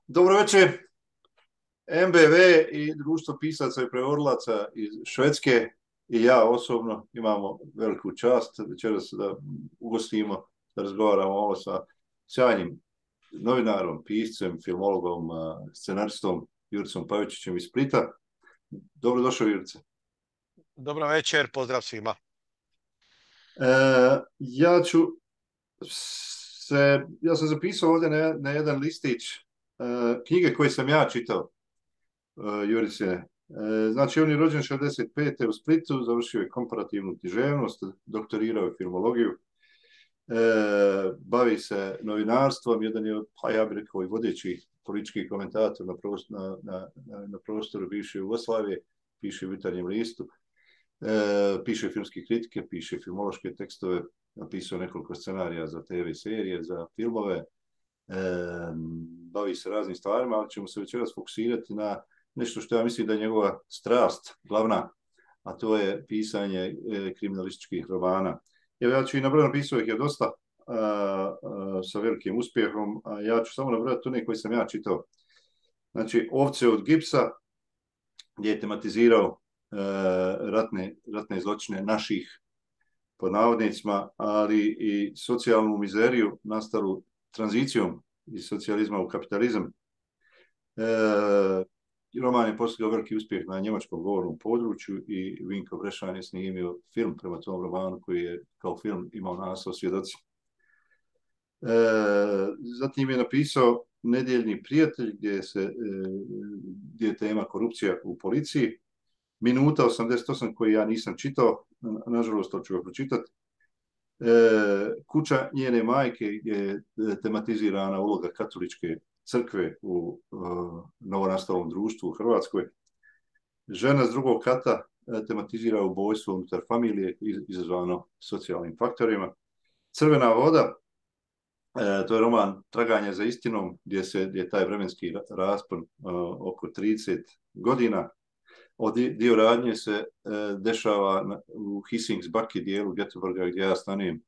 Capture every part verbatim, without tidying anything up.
Dobro večer. M B V i Društvo pisaca i prevodilaca iz Švedske i ja osobno imamo veliku čast večeras da ugostimo, da razgovaramo ovo sa sjajnim novinarom, piscem, filmologom, scenaristom Juricom Pavičićem iz Splita. Dobrodošao, Jurice. Dobro večer, pozdrav svima. E, ja ću se, ja sam zapisao ovdje na, na jedan listić e, knjige koje sam ja čitao, e, Jurice. Znači, on je rođen šezdeset pete u Splitu, završio je komparativnu književnost, doktorirao je filmologiju, e, bavi se novinarstvom, jedan je, pa ja bih rekao, i vodeći politički komentator na, prostor, na, na, na prostoru bivše Jugoslavije, piše u Jutarnjem listu, e, piše filmske kritike, piše filmološke tekstove, napisao nekoliko scenarija za te ve serije, za filmove, e, bavi se raznim stvarima, ali ćemo se večeras fokusirati na nešto što ja mislim da je njegova strast glavna, a to je pisanje e, kriminalističkih romana. Evo, ja ću i nabrojati, napisao ih je dosta a, a, sa velikim uspjehom, a ja ću samo nabrojati one koji sam ja čitao. Znači, Ovce od gipsa, gdje je tematizirao e, ratne, ratne zločine naših, pod navodnicima, ali i socijalnu mizeriju nastalu tranzicijom iz socijalizma u kapitalizam. E, Roman je postigao veliki uspjeh na njemačkom govornom području i Vinko Brešan je snimio film prema tom romanu koji je kao film imao naslov Svjedoci. E, zatim je napisao Nedjeljni prijatelj gdje, se, e, gdje je tema korupcija u policiji. Minuta osamdeset osam koji ja nisam čitao, nažalost to ću ga pročitati. E, Kuća njene majke gdje je tematizirana uloga katoličke crkve u uh, novonastalom društvu u Hrvatskoj. Žena s drugog kata uh, tematizira ubojstvo unutar familije izazvano socijalnim faktorima. Crvena voda, uh, to je roman Traganje za istinom, gdje se gdje je taj vremenski raspon uh, oko trideset godina. Od dio radnje se uh, dešava na, u Hisingsbaki dijelu Göteborga gdje ja stanujem.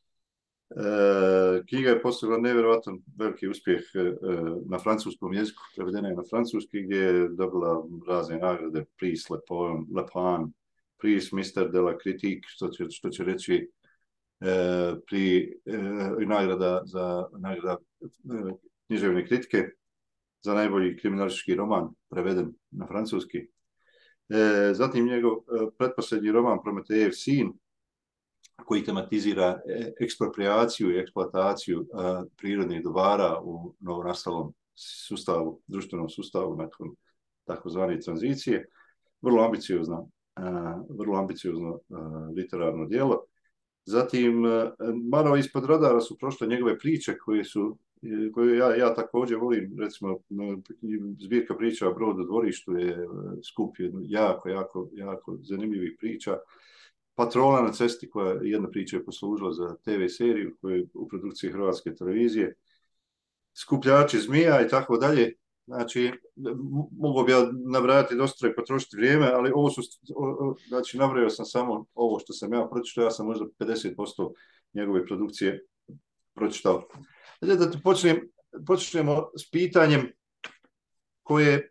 E, knjiga je postigla nevjerojatan veliki uspjeh e, na francuskom jeziku, prevedena je na francuski gdje je dobila razne nagrade, Prix Le Poem, Le Pan, Prix Mister de la Critique, što će, što će reći e, pri e, nagrada za nagrada e, književne kritike za najbolji kriminalistički roman preveden na francuski. E, zatim njegov e, pretposljednji roman Prometejev sin, koji tematizira ekspropriaciju i eksploataciju a, prirodnih dobara u novonastalom sustavu, društvenom sustavu nakon takozvane tranzicije. Vrlo ambiciozno, a, vrlo ambiciozno a, literarno djelo. Zatim, a, malo ispod radara su prošle njegove priče koje su koje ja, ja također volim, recimo zbirka priča o Brod u dvorištu je skup jako, jako, jako zanimljivih priča. Patrola na cesti, koja jedna priča je poslužila za te ve seriju koja je u produkciji Hrvatske televizije, Skupljači zmija i tako dalje. Znači, mogu bi ja nabrajati dosta i potrošiti vrijeme, ali ovo su, znači, nabrajao sam samo ovo što sam ja pročitao, ja sam možda pedeset posto njegove produkcije pročitao. Znači, da počnem, počnemo s pitanjem koje,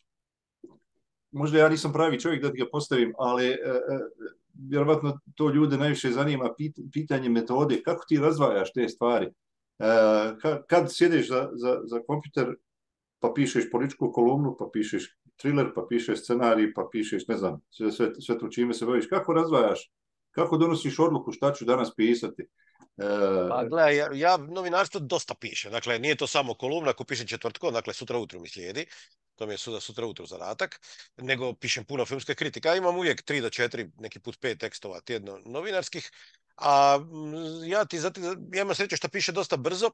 možda ja nisam pravi čovjek da ti ga postavim, ali e, vjerovatno to ljude najviše zanima, pit, pitanje metode, kako ti razdvajaš te stvari. E, kad, kad sjediš za, za, za kompjuter, pa pišeš političku kolumnu, pa pišeš thriller, pa pišeš scenarij, pa pišeš, ne znam, sve, sve, sve to čime se baviš, kako razdvajaš, kako donosiš odluku šta ću danas pisati? E, Pa gledaj, ja, ja novinarstvo dosta pišem, dakle nije to samo kolumna, ako pišem četvrtkom, dakle sutra ujutro mi slijedi, to mi je sutra, sutra ujutro zadatak, nego pišem puno filmske kritike. Ja imam uvijek tri do četiri, neki put pet tekstova tjedno novinarskih, a ja ti zatim, ja imam sreće što piše dosta brzo,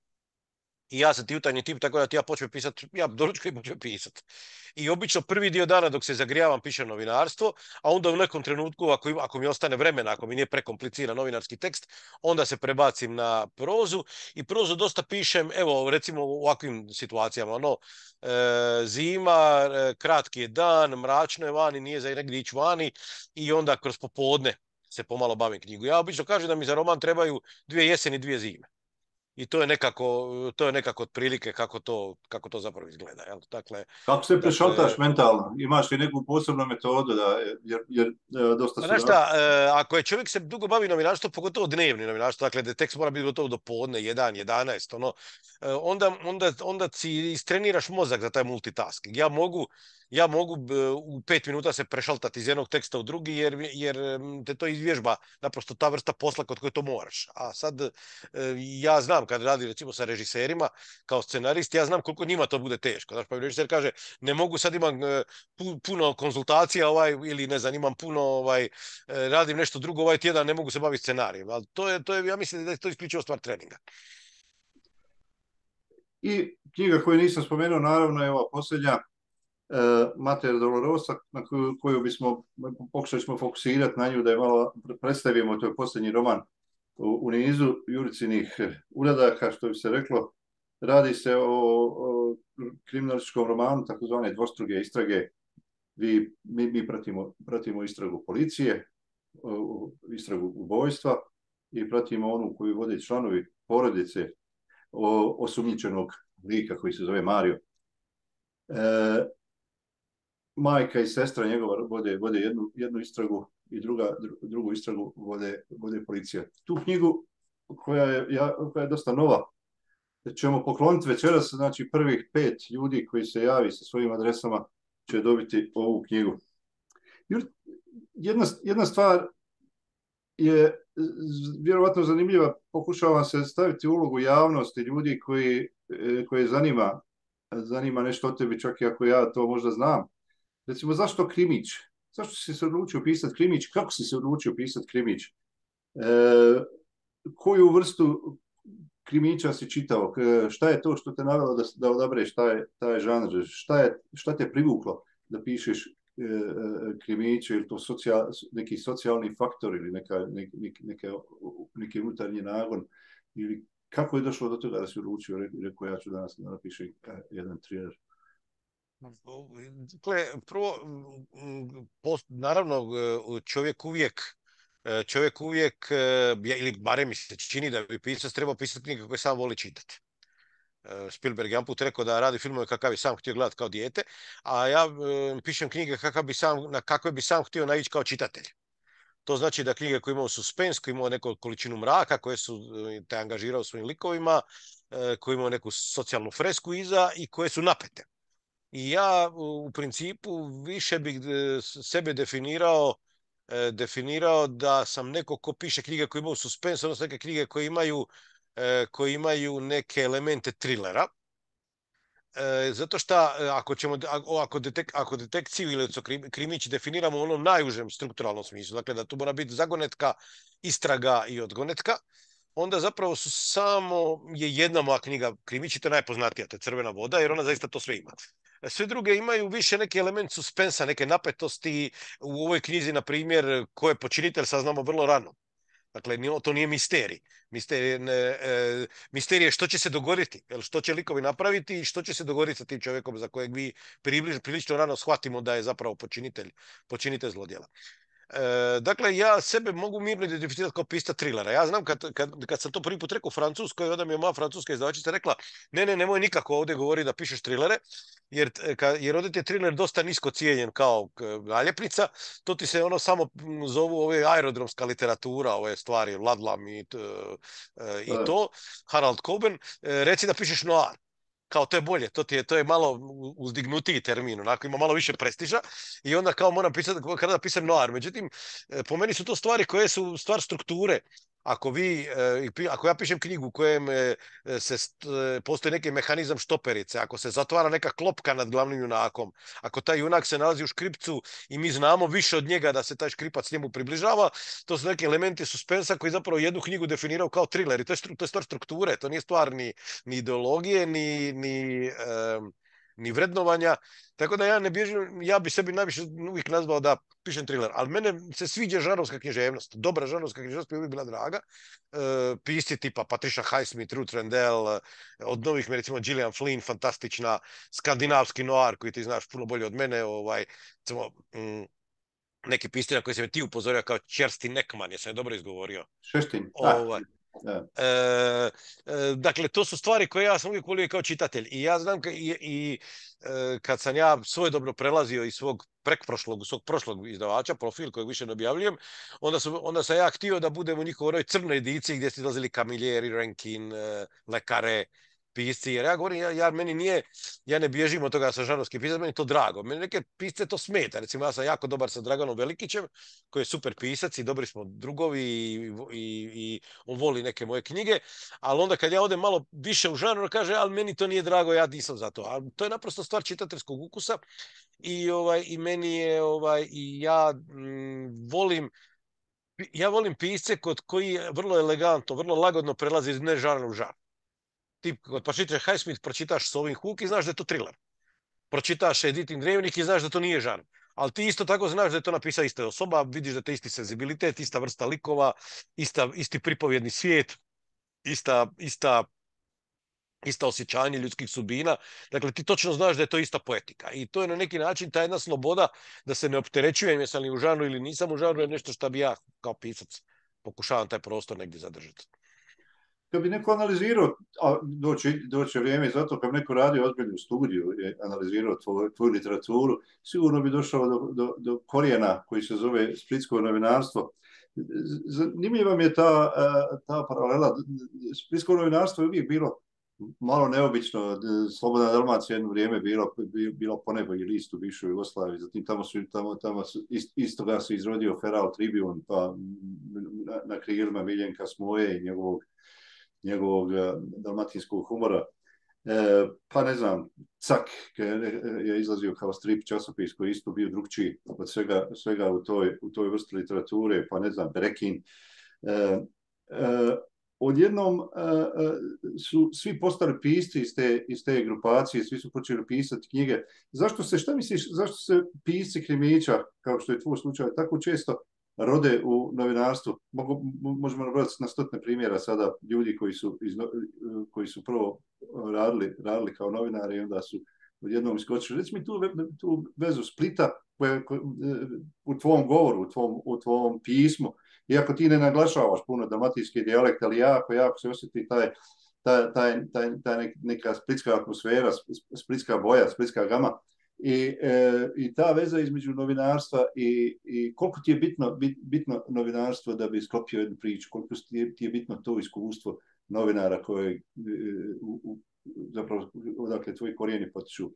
i ja sam ti jutarnji tip, tako da ti ja počnem pisati, ja doručkujem i počnem pisati. I obično prvi dio dana dok se zagrijavam pišem novinarstvo, a onda u nekom trenutku, ako, ako mi ostane vremena, ako mi nije prekompliciran novinarski tekst, onda se prebacim na prozu i prozu dosta pišem, evo recimo u ovakvim situacijama, ono, e, zima, e, kratki je dan, mračno je vani, nije za negdje ići vani i onda kroz popodne se pomalo bavim knjigu. Ja obično kažem da mi za roman trebaju dvije jeseni, dvije zime. i to je nekako, to je nekako otprilike kako to, kako to zapravo izgleda. Jel? Dakle, Kako se dakle, prešaltaš mentalno? Imaš li neku posebnu metodu da, jer, jer e, dosta pa su znaš da... šta, e, ako je čovjek se dugo bavi novinarstvom, pogotovo dnevni novinarstvo, dakle da tekst mora biti gotovo do podne, jedan, jedanaest, ono, e, onda, onda, onda si istreniraš mozak za taj multitasking. Ja mogu, ja mogu e, u pet minuta se prešaltati iz jednog teksta u drugi, jer, jer m, te to izvježba naprosto ta vrsta posla kod koje to moraš. A sad, e, ja znam kad radi recimo sa režiserima, kao scenarist, ja znam koliko njima to bude teško. Znaš, pa mi režiser kaže, ne mogu sad imam e, pu- puno konzultacija ovaj, ili ne znam, imam puno ovaj, e, radim nešto drugo ovaj tjedan, ne mogu se baviti scenarijem. Ali to je, to je, ja mislim da je to isključivo stvar treninga. I knjiga koju nisam spomenuo, naravno, je ova posljednja, e, Mater Dolorosa, na koju, koju bismo, pokušali smo fokusirati na nju, da je malo predstavimo, to je posljednji roman u, u nizu Juricinih uradaka, što bi se reklo. Radi se o, o kriminalističkom romanu, takozvane dvostruge istrage. Vi, mi, mi pratimo, pratimo istragu policije, o, istragu ubojstva i pratimo onu koju vode članovi porodice o, osumnjičenog lika koji se zove Mario. E, majka i sestra njegova vode, vode jednu, jednu istragu i druga, drugu istragu vode, vode policija. Tu knjigu, koja je, ja, koja je dosta nova, ćemo pokloniti večeras, znači prvih pet ljudi koji se javi sa svojim adresama će dobiti ovu knjigu. Jedna, jedna stvar je vjerovatno zanimljiva, pokušavam se staviti u ulogu javnosti, ljudi koji, koji zanima, zanima nešto o tebi, čak i ako ja to možda znam. Recimo, zašto krimić? Zašto si se odlučio pisati krimić? Kako si se odlučio pisati krimić? E, koju vrstu krimića si čitao? E, šta je to što te navelo da, da odabereš taj, taj žanr? Šta, je, šta te privuklo da pišeš e, krimiće, ili to socijal, neki socijalni faktor ili neka, ne, neke, neki unutarnji nagon? Ili kako je došlo do toga da si odlučio, rekao ja ću danas napišem jedan thriller? Dakle, prvo, post, naravno, čovjek uvijek, čovjek uvijek, ili barem mi se čini da bi pisac trebao pisati knjige koje sam voli čitati. Spielberg jedan put rekao da radi filmove kakav bi sam htio gledati kao dijete, a ja e, pišem knjige kakav bi sam, na kakve bi sam htio naići kao čitatelj. To znači da knjige koje imaju suspens, koje imaju neku količinu mraka, koje su te angažirao svojim likovima, e, koje imaju neku socijalnu fresku iza i koje su napete. I ja u principu više bih sebe definirao definirao da sam neko ko piše knjige koje imaju suspens, odnosno neke knjige koje imaju koji imaju neke elemente trilera. Zato što ako ćemo ako, detek, ako detekciju ili krimić definiramo u onom najužem strukturalnom smislu, dakle da tu mora biti zagonetka, istraga i odgonetka, onda zapravo su samo je jedna moja knjiga krimić i to je najpoznatija, to je Crvena voda, jer ona zaista to sve ima. Sve druge imaju više neki element suspensa, neke napetosti. U ovoj knjizi, na primjer, ko je počinitelj saznamo vrlo rano. Dakle, to nije misterij. Misterij, ne, e, misterij je što će se dogoditi, što će likovi napraviti i što će se dogoditi sa tim čovjekom za kojeg mi približ, prilično rano shvatimo da je zapravo počinitelj, počinitelj zlodjela. E, dakle, ja sebe mogu mirno identificirati kao pisca trilera. Ja znam kad, kad, kad sam to prvi put rekao u Francuskoj, onda mi je moja francuska izdavačica rekla ne, ne, nemoj nikako ovdje govori da pišeš trilere, jer, jer ovdje ti je triler dosta nisko cijenjen kao naljepnica, to ti se ono samo zovu ove aerodromska literatura, ove stvari, Ladlam i, i to, Harald Coben, reci da pišeš noir. Kao to je bolje, to, ti je, to je malo uzdignutiji termin, onako ima malo više prestiža i onda kao moram pisati, kada da pisam noir. Međutim, po meni su to stvari koje su stvar strukture. Ako vi, ako ja pišem knjigu u kojem se postoji neki mehanizam štoperice, ako se zatvara neka klopka nad glavnim junakom, ako taj junak se nalazi u škripcu i mi znamo više od njega da se taj škripac njemu približava, to su neki elementi suspensa koji zapravo jednu knjigu definiraju kao thriller i to je, to je stvar strukture, to nije stvar ni, ni ideologije, ni, ni, um, ni vrednovanja. Tako da ja ne bježim, ja bi sebi najviše uvijek nazvao da pišem thriller, ali mene se sviđa žanrovska književnost. Dobra žanrovska književnost bi uvijek bila draga. E, pisci tipa Patricia Highsmith, Ruth Rendell, od novih mi recimo Gillian Flynn, fantastična, skandinavski noir koji ti znaš puno bolje od mene, ovaj, recimo, mm, neki pisci na koji se me ti upozorio kao Kerstin Ekman, jesam je dobro izgovorio? Šeštin, Ovaj, Da. E, e, dakle, to su stvari koje ja sam uvijek volio kao čitatelj. I ja znam ka, i, i e, kad sam ja svojedobno prelazio iz svog prekprošlog, svog prošlog izdavača, profil kojeg više ne objavljujem, onda, su, onda sam ja htio da budem u njihovoj onoj crnoj ediciji gdje su izlazili Camilleri, Rankin, e, Le Carré, pisci. Jer ja govorim, ja, ja, meni nije, ja ne bježim od toga da sam žanovski pisac, meni je to drago. Meni neke pisce to smeta. Recimo, ja sam jako dobar sa Draganom Velikićem, koji je super pisac i dobri smo drugovi i, i, i on voli neke moje knjige, ali onda kad ja odem malo više u žanr, kaže, ali meni to nije drago, ja nisam za to. Ali to je naprosto stvar čitateljskog ukusa i, ovaj, i meni je, ovaj, i ja mm, volim, ja volim pisce kod koji vrlo elegantno, vrlo lagodno prelazi iz ne žanra u žanr. Ti kod pročitaš Highsmith, pročitaš Sovin Hook i znaš da je to thriller. Pročitaš Editin dnevnik i znaš da to nije žanr. Ali ti isto tako znaš da je to napisao ista osoba, vidiš da je to isti senzibilitet, ista vrsta likova, ista, isti pripovjedni svijet, ista, ista, ista osjećanje ljudskih sudbina. Dakle, ti točno znaš da je to ista poetika. I to je na neki način ta jedna sloboda da se ne opterećujem jesam li u žanru ili nisam u žanru, je nešto što bi ja kao pisac pokušavam taj prostor negdje zadržati. Kad bi neko analizirao, a doći, doći vrijeme, zato kad bi neko radio ozbiljnu studiju i analizirao tvoju, tvoju literaturu, sigurno bi došao do, do, do korijena koji se zove splitsko novinarstvo. Zanimljiva mi je ta, ta paralela. Splitsko novinarstvo je uvijek bilo malo neobično. Slobodna Dalmacija jedno vrijeme bilo, bilo ponajbolji list u bivšoj Jugoslaviji. Zatim tamo su, tamo, tamo su isto ga se izrodio Feral Tribune, pa na, na krilima Miljenka Smoje i njegovog njegovog dalmatinskog humora. E, pa ne znam, Cak je izlazio kao strip časopis koji isto bio drugčiji od svega, svega u, toj, u toj vrsti literature, pa ne znam, Brekin. E, e, odjednom e, su svi postali pisci iz te, iz te grupacije, svi su počeli pisati knjige. Zašto se, šta misliš, zašto se pisci krimića, kao što je tvoj slučaj, tako često rode u novinarstvu? Mogu, možemo nabrati na stotine primjera sada ljudi koji su, iz, koji su prvo radili, radili kao novinari i onda su odjednom iskočili. Reci mi tu, tu vezu Splita koje, koje, u tvom govoru, u tvom, u tvom pismu, iako ti ne naglašavaš puno dalmatinski dijalekt, ali jako, jako se osjeti taj, taj, taj, taj, taj neka splitska atmosfera, splitska boja, splitska gama. I, e, i ta veza između novinarstva i, i koliko ti je bitno, bit, bitno novinarstvo da bi sklopio jednu priču, koliko ti je, ti je bitno to iskustvo novinara koje e, u, u, zapravo odakle tvoji korijeni potiču.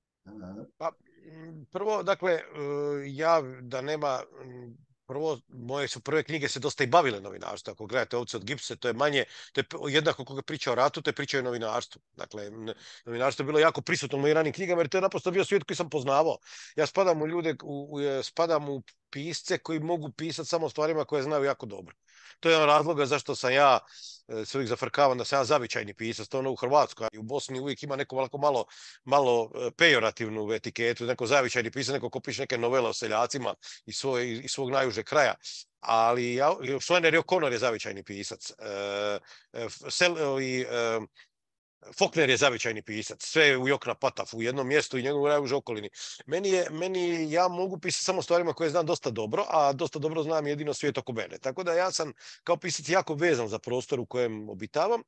Pa, prvo, dakle, ja da nema, prvo, moje su prve knjige se dosta i bavile novinarstvom. Ako gledate Ovce od Gipse, to je manje, to je jednako koga priča o ratu, to je priča o novinarstvu. Dakle, novinarstvo je bilo jako prisutno u mojim ranim knjigama, jer to je naprosto bio svijet koji sam poznavao. Ja spadam u ljude, u, u, spadam u pisce koji mogu pisati samo stvarima koje znaju jako dobro. To je jedan razloga zašto sam ja se uvijek zafrkavam da sam ja zavičajni pisac, to ono u Hrvatskoj i u Bosni uvijek ima neko malo, malo, malo pejorativnu etiketu, neko zavičajni pisac, neko ko piše neke novele o seljacima iz, svoj, iz svog najuže kraja. Ali ja, Flannery O'Connor je zavičajni pisac. E, sel, i, e, Faulkner je zavičajni pisac, sve u Jokna Pataf, u jednom mjestu i njegovu najuže okolini. Meni je, meni, ja mogu pisati samo stvarima koje znam dosta dobro, a dosta dobro znam jedino svijet oko mene. Tako da ja sam kao pisac jako vezan za prostor u kojem obitavam,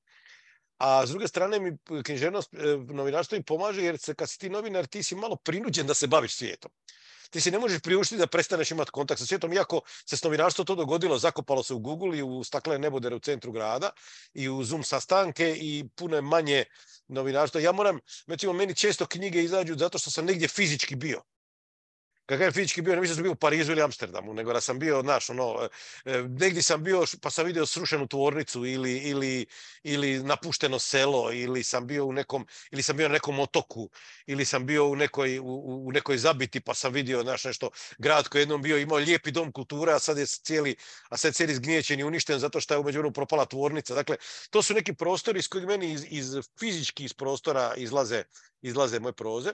a s druge strane mi književnost, novinarstvo mi pomaže, jer se, kad si ti novinar, ti si malo prinuđen da se baviš svijetom. Ti si ne možeš priuštiti da prestaneš imati kontakt sa svijetom, iako se s novinarstvo to dogodilo, zakopalo se u Google i u staklene nebodere u centru grada i u Zoom sastanke i puno manje novinarstva. Ja moram, recimo, meni često knjige izađu zato što sam negdje fizički bio. Kakav je fizički bio, ne mislim da sam bio u Parizu ili Amsterdamu, nego da sam bio, znaš, ono, negdje sam bio pa sam vidio srušenu tvornicu ili, ili, ili napušteno selo, ili sam bio u nekom, ili sam bio na nekom otoku, ili sam bio u nekoj, u, u nekoj zabiti pa sam vidio, znaš, nešto, grad koji je jednom bio imao lijepi dom kulture, a sad je cijeli, a sad je cijeli zgnjećen i uništen zato što je umeđu vremenu propala tvornica. Dakle, to su neki prostori iz kojih meni iz, iz fizički iz prostora izlaze, izlaze moje proze.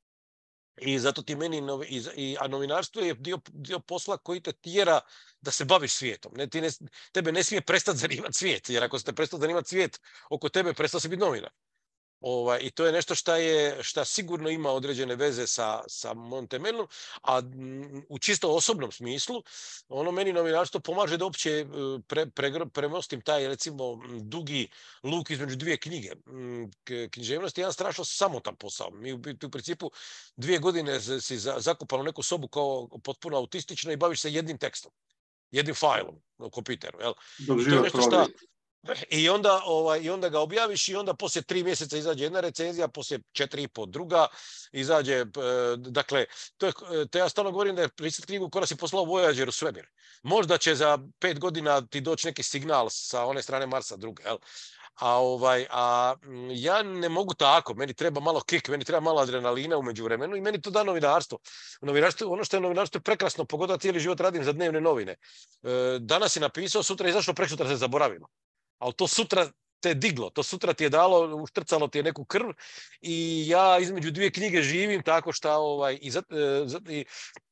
I zato ti meni, novi, i, a novinarstvo je dio, dio posla koji te tjera da se baviš svijetom. Ne, ti ne, tebe ne smije prestati zanimati svijet, jer ako se te prestao zanimati svijet oko tebe, prestao si biti novinar. Ovaj, I to je nešto šta, je, šta sigurno ima određene veze sa, sa mojom temeljnom, a u čisto osobnom smislu, ono meni novinarstvo pomaže da uopće pre, pre, premostim taj, recimo, dugi luk između dvije knjige. Književnost je jedan strašno samotan posao. Mi u, u principu dvije godine si zakupan u neku sobu kao potpuno autistična i baviš se jednim tekstom, jednim failom na kompjuteru. Jel? Dok I to je život nešto šta... prolazi. I onda, ovaj, I onda ga objaviš i onda poslije tri mjeseca izađe jedna recenzija, poslije četiri i po druga izađe, e, dakle, to je, to ja stalno govorim da je pisati knjigu koja si poslao Voyager u svemir. Možda će za pet godina ti doći neki signal sa one strane Marsa druge, jel? A, ovaj, a ja ne mogu tako, meni treba malo kik, meni treba malo adrenalina u međuvremenu i meni to da novinarstvo. Novinarstvo, ono što je novinarstvo je prekrasno, pogotovo cijeli život radim za dnevne novine. E, danas je napisao, sutra je izašlo, preksutra se zaboravilo. Ali to sutra te diglo, to sutra ti je dalo, uštrcalo ti je neku krv i ja između dvije knjige živim tako šta, ovaj, i, zat, i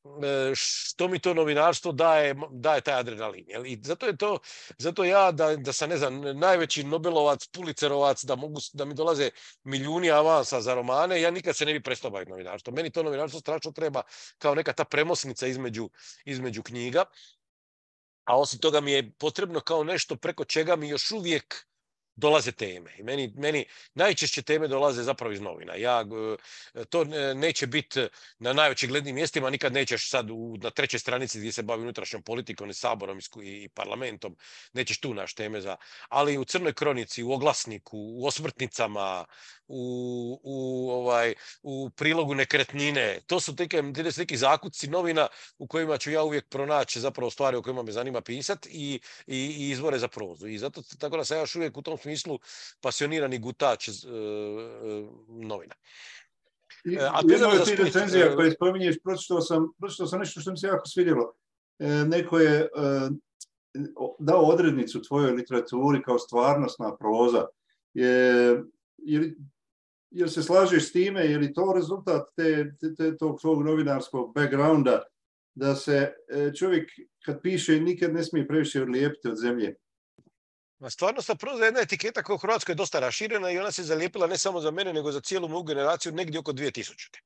što mi to novinarstvo daje, daje taj adrenalin. Jel? I zato je to, zato ja da, da sam, ne znam, najveći Nobelovac, Pulitzerovac, da, mogu, da mi dolaze milijuni avansa za romane, ja nikad se ne bi prestao baviti novinarstvo. Meni to novinarstvo strašno treba kao neka ta premosnica između, između knjiga. A osim toga mi je potrebno kao nešto preko čega mi još uvijek dolaze teme. I meni, meni najčešće teme dolaze zapravo iz novina. Ja, to neće biti na najočiglednijim mjestima, nikad nećeš sad u, na trećoj stranici gdje se bavi unutrašnjom politikom i saborom i, i parlamentom, nećeš tu naš teme za... Ali u Crnoj kronici, u oglasniku, u osmrtnicama, u, u, ovaj, u prilogu nekretnine, to su teke, neki zakuci novina u kojima ću ja uvijek pronaći zapravo stvari o kojima me zanima pisati i, i, i izvore za prozu. I zato tako da sam ja još uvijek u tom smislu pasionirani gutač e, e, novina. I a jedna od tih recenzija koje spominješ, pročitao sam, pročitao sam nešto što mi se jako svidjelo. E, neko je e, dao odrednicu tvojoj literaturi kao stvarnostna proza. Je, je, jel se slažeš s time, je li to rezultat te, te, te, tog svog novinarskog backgrounda, da se čovjek kad piše nikad ne smije previše odlijepiti od zemlje? Stvarnostna proza je jedna etiketa koja u Hrvatskoj je dosta raširena i ona se zalijepila ne samo za mene, nego za cijelu moju generaciju negdje oko dvije tisućite.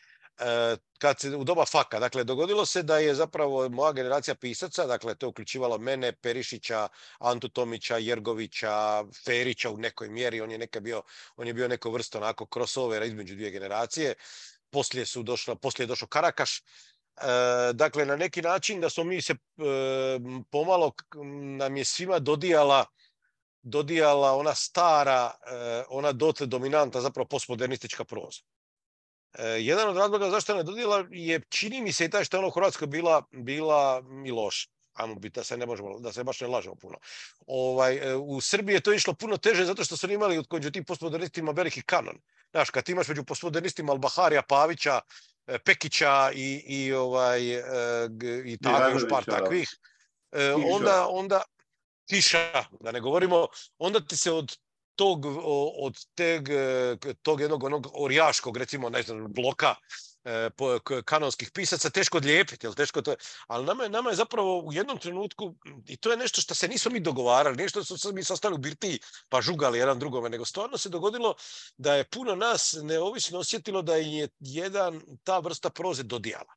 Kad se u doba faka, dakle, dogodilo se da je zapravo moja generacija pisaca, dakle, to je uključivalo mene, Perišića, Antu Tomića, Jergovića, Ferića u nekoj mjeri, on je nekad bio, on je bio neko vrsto onako crossovera između dvije generacije, poslije su došlo, poslije je došao Karakaš. E, dakle, na neki način da smo mi se e, pomalo, nam je svima dodijala dodijala ona stara, e, ona dotle dominanta, zapravo postmodernistička proza. E, jedan od razloga zašto ne dodijela je, čini mi se i taj što je ona u Hrvatskoj bila, bila i loša. Ajmo biti da se ne možemo, da se baš ne lažemo puno. Ovaj, u Srbiji je to išlo puno teže zato što su imali među tim postmodernistima veliki kanon. Znaš, kad imaš među postmodernistima Al-Baharija, Pavića, Pekića i, i, ovaj, i tako još par takvih, onda, onda Tiša, da ne govorimo, onda ti se od tog, od teg, tog jednog onog orijaškog, recimo, ne znam, bloka kanonskih pisaca teško odlijepiti, teško to je. Ali nama je, nama je zapravo u jednom trenutku, i to je nešto što se nismo mi dogovarali, nešto što smo mi sastali u birtiji pa žugali jedan drugome, nego stvarno se dogodilo da je puno nas neovisno osjetilo da je jedan ta vrsta proze dodijala.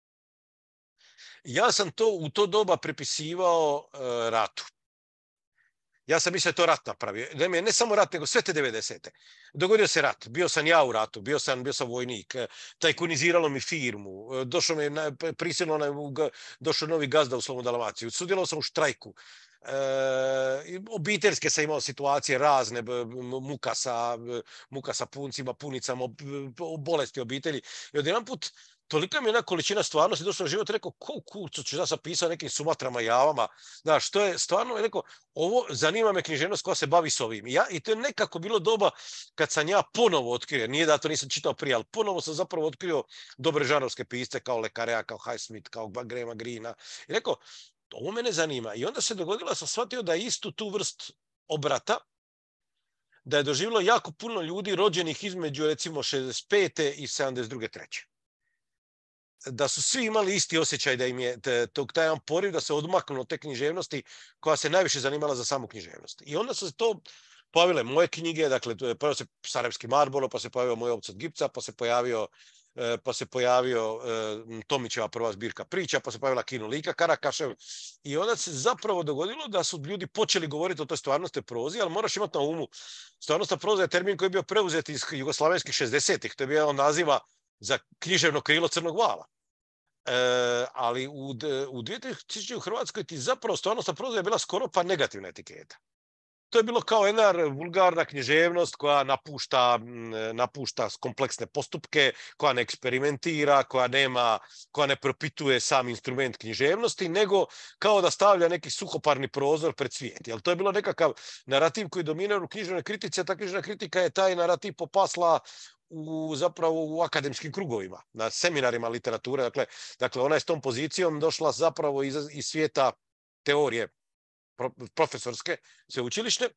Ja sam to u to doba prepisivao uh, ratu. Ja sam mislio da je to rat napravio. Ne, ne samo rat, nego sve te devedesete. Dogodio se rat. Bio sam ja u ratu, bio sam, bio sam vojnik. Tajkuniziralo mi firmu. Došao mi prisilno, došao novi gazda u Slobodnu Dalmaciju. Sudjelovao sam u štrajku. E, obiteljske sam imao situacije razne, muka sa, muka sa puncima, punicama, bolesti obitelji. I odjedan put tolika mi je jedna količina stvarnosti došla u život, rekao, ko kurcu ću da sam pisao nekim Sumatrama, Javama, da, što je stvarno, rekao, ovo zanima me književnost koja se bavi s ovim. I, ja, i to je nekako bilo doba kad sam ja ponovo otkrio, nije da to nisam čitao prije, ali ponovo sam zapravo otkrio dobre žanrovske pisce kao Le Carrea, kao Highsmith, kao Grahama Greena. I rekao, ovo mene zanima. I onda se dogodilo, sam shvatio da istu tu vrst obrata, da je doživjelo jako puno ljudi rođenih između recimo šezdeset pete i sedamdeset druge treće Da su svi imali isti osjećaj da im je tog taj jedan poriv da se odmaknu od te književnosti koja se najviše zanimala za samu književnost. I onda su to pojavile moje knjige, dakle, pojavio se Sarajevski Marlboro, pa se pojavio Moj ovac od Gipca, pa se pojavio pa se pojavio Tomićeva prva zbirka priča, pa se pojavila Kino Lika Karakašev i onda se zapravo dogodilo da su ljudi počeli govoriti o toj stvarnosti prozi, ali moraš imati na umu, stvarnostna proza je termin koji je bio preuzet iz jugoslavenskih šezdesetih, to je bio naziva za književno krilo Crnog vala. E, ali u, u dvije tisuće u Hrvatskoj ti zapravo stvarnostna proza je bila skoro pa negativna etiketa. To je bilo kao jedna vulgarna književnost koja napušta, napušta kompleksne postupke, koja ne eksperimentira, koja, nema, koja ne propituje sam instrument književnosti, nego kao da stavlja neki suhoparni prozor pred svijet. Jer to je bilo nekakav narativ koji dominira u književnoj kritici, a ta književna kritika je taj narativ popasla u, zapravo u akademskim krugovima, na seminarima literature. Dakle, dakle ona je s tom pozicijom došla zapravo iz, iz svijeta teorije profesorske, sveučilišne.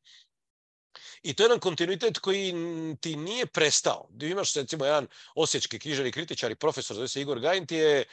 I to je jedan kontinuitet koji ti nije prestao. Imaš recimo jedan osječki književni kritičar i profesor, zove se Igor Gajin, ti je,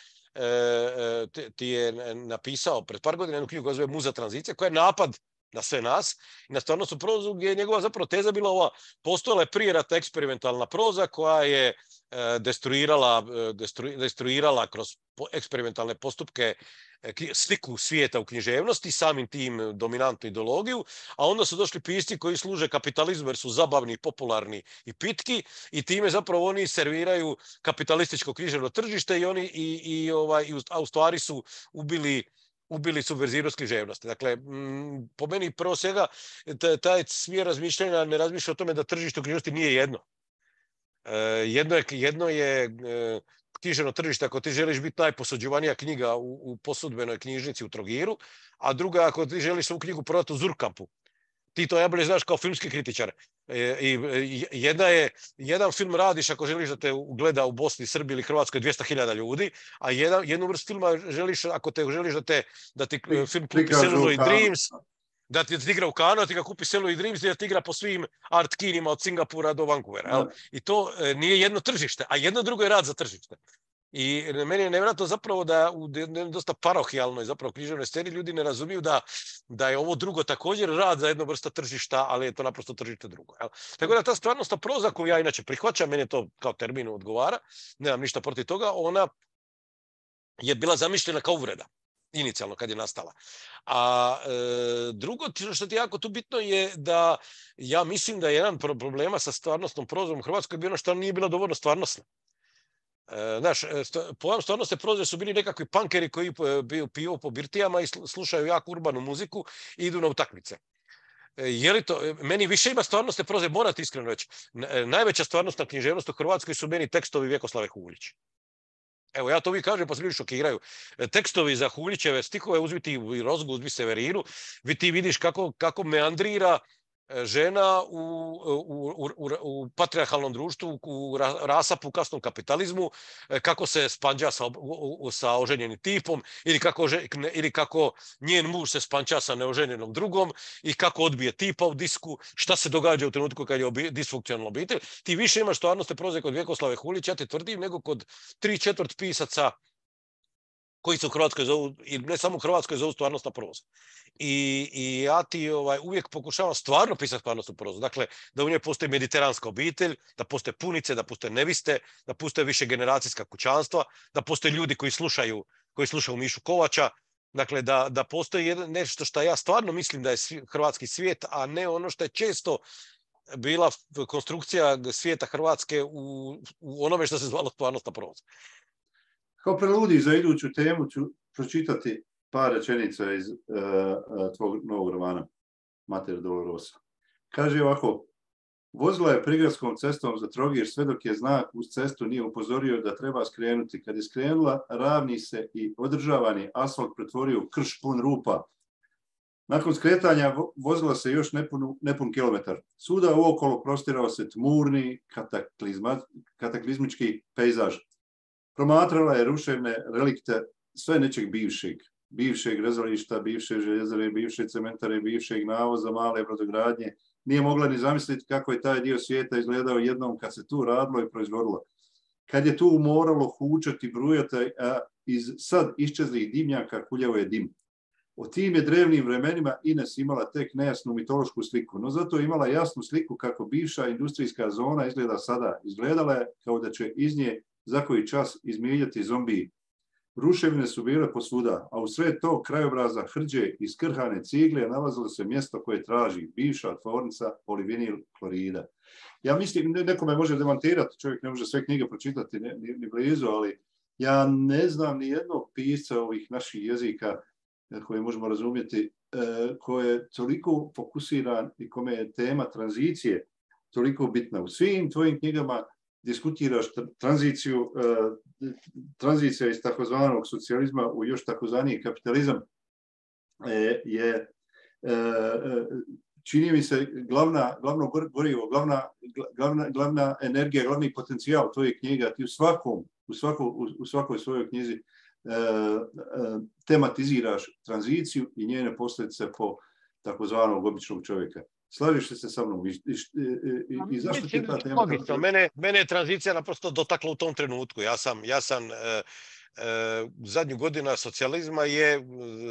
e, ti je napisao pred par godina jednu knjigu koja zove Muza tranzicije, koja je napad na sve nas i na stvarnostnu prozu, gdje je njegova zapravo teza bila ova: postojala je prije rata eksperimentalna proza koja je e, destruirala, destru, destruirala kroz eksperimentalne postupke sliku svijeta u književnosti, samim tim dominantnu ideologiju, a onda su došli pisci koji služe kapitalizmu jer su zabavni, popularni i pitki i time zapravo oni serviraju kapitalističko književno tržište i oni i, i ovaj i, a u stvari su ubili ubili subverzivnost književnosti. Dakle, m, po meni prvo svega taj smjer razmišljanja ne razmišlja o tome da tržište u književnosti nije jedno. E, jedno je, jedno je e, književno tržište ako ti želiš biti najposuđivanija knjiga u, u posudbenoj knjižnici u Trogiru, a druga ako ti želiš svu knjigu prodati u Zurkampu. Ti to najbolje znaš kao filmski kritičar. E, i, jedna je, jedan film radiš ako želiš da te gleda u Bosni, Srbiji ili Hrvatskoj dvjesto hiljada ljudi, a jedan, jednu vrstu filma želiš, ako te želiš da, te, da ti film kupi Celluloid Dreams, da ti, da ti igra u Kanu, da ti ga kupi Celluloid Dreams, da ti igra po svim art kinima od Singapura do Vancouvera. No. I to e, nije jedno tržište, a jedno drugo je rad za tržište. I meni je nevjerojatno zapravo da u dosta parohijalnoj zapravo književnoj sceni ljudi ne razumiju da, da je ovo drugo također rad za jednu vrstu tržišta, ali je to naprosto tržište drugo. Jel? Tako da ta stvarnostna proza koju ja inače prihvaćam, meni je to kao terminu odgovara, nemam ništa protiv toga, ona je bila zamišljena kao uvreda inicijalno kad je nastala. A e, drugo što ti je jako tu bitno je da ja mislim da je jedan problema sa stvarnostnom prozom u Hrvatskoj bio ono što nije bila dovoljno stvarnostna. Znaš, pojam stvarnostne proze su bili nekakvi punkeri koji piju po birtijama i slušaju jako urbanu muziku i idu na utakmice. Je li to, meni više ima stvarnostne proze, moram ti iskreno reći. Najveća stvarnostna književnost u Hrvatskoj su meni tekstovi Vjekoslave Hulić. Evo, ja to vi kažem, pa se ljudi šokiraju. Tekstovi za Hulićeve stihove, uzmi ti Rozgu, uzmi Severinu, vi ti vidiš kako, kako meandrira žena u, u, u, u patrijarhalnom društvu, u rasapu, kasnom kapitalizmu, kako se spanđa sa, u, sa oženjenim tipom ili kako, ili kako njen muž se spanča sa neoženjenom drugom i kako odbije tipa u disku, šta se događa u trenutku kad je obi, disfunkcionalna obitelj. Ti više imaš stvarnostne proze kod Vjekoslave Hulić, ja ti tvrdim, nego kod tri četvrt pisaca koji se u Hrvatskoj zovu, i ne samo u Hrvatskoj zovu stvarnostna proza. I, i ja ti ovaj, uvijek pokušavam stvarno pisati stvarnostnu prozu. Dakle, da u njoj postoji mediteranska obitelj, da postoje punice, da postoje neviste, da postoje više generacijska kućanstva, da postoje ljudi koji slušaju, koji slušaju Mišu Kovača. Dakle, da, da postoji jedan, nešto što ja stvarno mislim da je svi, hrvatski svijet, a ne ono što je često bila konstrukcija svijeta Hrvatske u, u onome što se zvalo stvarnostna proza. Kao preludij za iduću temu ću pročitati par rečenica iz uh, tvog novog romana, Mater Dolorosa. Kaže ovako: vozila je prigradskom cestom za Trogir sve dok je znak uz cestu nije upozorio da treba skrenuti. Kad je skrenula, ravni se i održavani asfalt pretvorio u krš pun rupa. Nakon skretanja vozila se još nepun, nepun kilometar. Svuda uokolo prostirao se tmurni kataklizmički pejzaž. Promatrala je ruševne relikte sve nečeg bivšeg. Bivšeg rezališta, bivše željezare, bivše cementare, bivšeg navoza, male brodogradnje. Nije mogla ni zamisliti kako je taj dio svijeta izgledao jednom kad se tu radilo i proizvodilo. Kad je tu moralo hučati, brujati, a iz sad iščezlih dimnjaka kuljao je dim. O tim je drevnim vremenima Ines imala tek nejasnu mitološku sliku, no zato je imala jasnu sliku kako bivša industrijska zona izgleda sada. Izgledala je kao da će iz nje za koji čas izmijenjati zombiji. Ruševine su bile posvuda, a u sred tog krajobraza hrđe i skrhane cigle nalazilo se mjesto koje traži bivša tvornica polivinil klorida. Ja mislim, neko me može demantirati, čovjek ne može sve knjige pročitati, ni, ni, ni blizu, ali ja ne znam ni jednog pisca ovih naših jezika koje možemo razumjeti, koje je toliko fokusiran i kome je tema tranzicije toliko bitna. U svim tvojim knjigama diskutiraš tranziciju, tranzicija iz takozvanog socijalizma u još takozvani kapitalizam je, čini mi se, glavna, glavno gorivo, glavna, glavna, glavna energija, glavni potencijal tvojih knjiga. Ti u, svakom, u, svako, u svakoj svojoj knjizi tematiziraš tranziciju i njene posljedice po takozvanog običnog čovjeka. Slažeš se sa mnom? I, i, i, i zašto ti ta tema? Logično, mene, mene je tranzicija naprosto dotakla u tom trenutku. Ja sam, ja sam uh, uh, zadnju godina socijalizma je uh,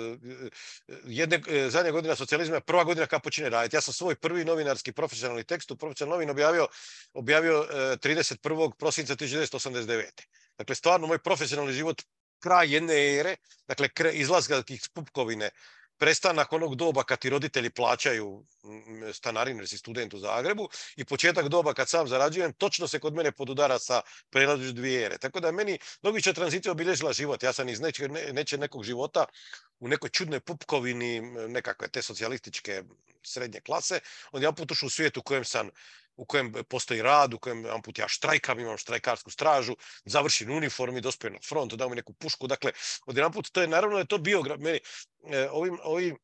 jedne, uh, zadnja godina socijalizma je prva godina kad počine raditi. Ja sam svoj prvi novinarski profesionalni tekst u profesionalnoj novini objavio, objavio uh, trideset prvog prosinca tisuću devetsto osamdeset devete. Dakle, stvarno moj profesionalni život kraj jedne ere, dakle izlaska iz pupkovine, prestanak onog doba kad ti roditelji plaćaju stanarinu jer si student u Zagrebu i početak doba kad sam zarađujem, točno se kod mene podudara sa prelazu dvije ere. Tako da je meni logična tranzicija obilježila život. Ja sam iz neće, neće nekog života u nekoj čudnoj pupkovini nekakve te socijalističke srednje klase, onda ja put ušao u svijet u kojem sam u kojem postoji rad, u kojem jedan put ja štrajkam, imam štrajkarsku stražu, završim uniformi, dospijem na front, dao mi neku pušku. Dakle, od jedan put, to je naravno je to biograf. Meni, eh, ovim, ovim,